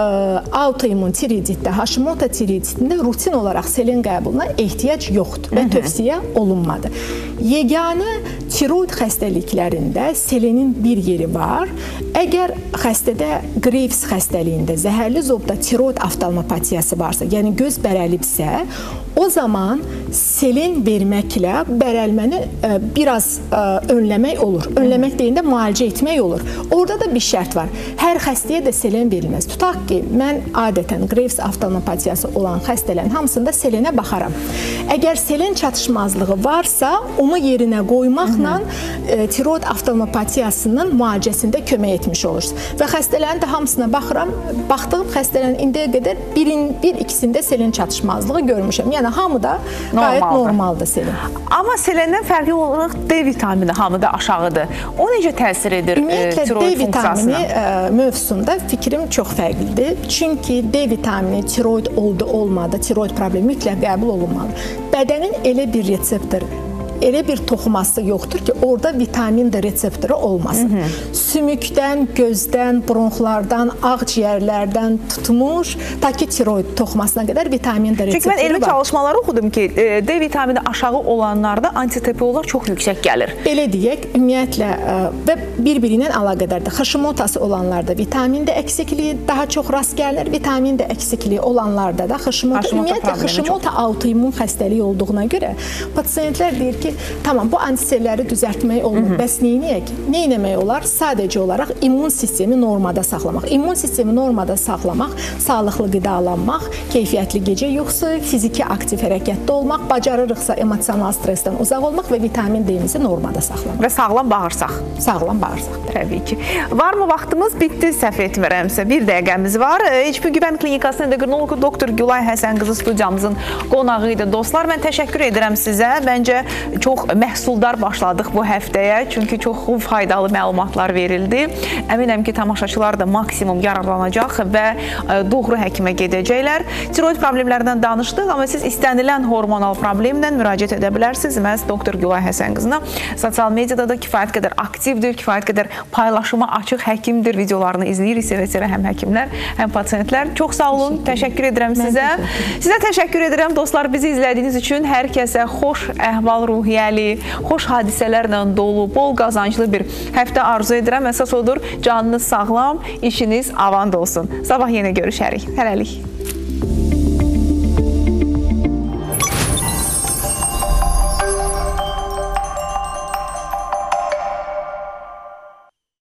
autoimmun tiroiditdə, Hashimoto tiroiditində rutin olaraq selen qəbuluna ehtiyac yoxdur və tövsiyə olunmadı. Yeganə tiroid xəstəliklərində selenin bir yeri var. Əgər xəstədə Graves xəstəliyində, zəhərli zobda tiroid oftalmopatiyası varsa, yəni göz bərəlibsə, o zaman selen verməklə bərəlməni biraz önləmək olur. Önləmək deyəndə müalicə etmək olur. Orada da bir şərt var. Hər xəstəyə də selen verilməz. Tutaq ki, mən adətən Graves oftalmopatiyası olan xəstələrin hamısında selenə baxaram. Əgər selen çatışmazlığı varsa, onu yerinə qoymaqla tiroid oftalmopatiyasının müalicəsində kömək etmiş olursunuz. Və xəstələrin də hamısına baxıram. Baxdığım xəstələrin indiyə qədər bir-ikisində selen çatışmazlığı görmüşəm. Yəni, hamıda qayət normaldır selen. Amma selenden fərqli olaraq D vitamini hamıda aşağıdır. O necə təsir edir tiroid funksiyasına? D vitamini mövzusunda fikrim çox fərqlidir. Çünki D vitamini tiroid olmadı, tiroid problemi mütləq qəbul olunmalı. Bədənin elə bir reseptor, elə bir toxuması yoxdur ki, orada vitamin D reseptoru olmasın. Sümükdən, gözdən, bronxlardan, ağciyərlərdən tutmuş, ta ki tiroid toxumasına qədər vitamin D reseptoru var. Çünki mən elmi çalışmaları oxudum ki, D vitamini aşağı olanlarda antitepiyolar çox yüksək gəlir. Belə deyək, ümumiyyətlə və bir-biri ilə əlaqədardır. Hashimotosu olanlarda vitamin D əksikliyi daha çox rast gəlir, vitamin D əksikliyi olanlarda da ümumiyyətlə Hashimoto autoimmun xəstəliyi olduğuna görə pasiyentlər deyir ki, tamam, bu antiselləri düzəltmək olmur. Bəs neyniyək? Neynəmək olar? Sadəcə olaraq immun sistemi normada saxlamaq. İmmun sistemi normada saxlamaq, sağlıqlı qidalanmaq, keyfiyyətli gecə yuxusu, fiziki aktiv hərəkətdə olmaq, bacarırıqsa emosional stressdən uzaq olmaq və vitamin D-mizi normada saxlamaq. Və sağlam bağırsaq. Sağlam bağırsaq. Təbii ki. Varmı vaxtımız? Bitdi, səhv etmirəmsə. Bir dəqiqəmiz var. HP Güvən Klinikasının endokrinologu doktor Gülay Həsən qızı studiyamızın qonağı idi. Dostlar, mən təşəkkür edirəm sizə. Məncə çox məhsuldar başladıq bu həftəyə. Çünki çox faydalı məlumatlar verildi. Əminəm ki, tamaşaçılar da maksimum yararlanacaq və doğru həkimə gedəcəklər. Tiroid problemlərdən danışdıq, amma siz istənilən hormonal problemlə müraciət edə bilərsiniz. Məhz doktor Gülay Həsən qızına sosial mediada da kifayət qədər aktivdir, kifayət qədər paylaşıma açıq həkimdir. Videolarını izləyirik, sevə-sevə həm həkimlər, həm pasiyentlər. Çox sağ olun, təşəkkür edirəm sizə. Sizə təşəkkür edirəm dostlar, bizi izlədiyiniz üçün. Hər kəsə xoş əhval ruhiyyəli, xoş hadisələrlə dolu, bol qazanclı bir həftə arzu edirəm. Əsas odur, canınız sağlam, işiniz avand olsun. Sabah yenə görüşərik. Hələlik.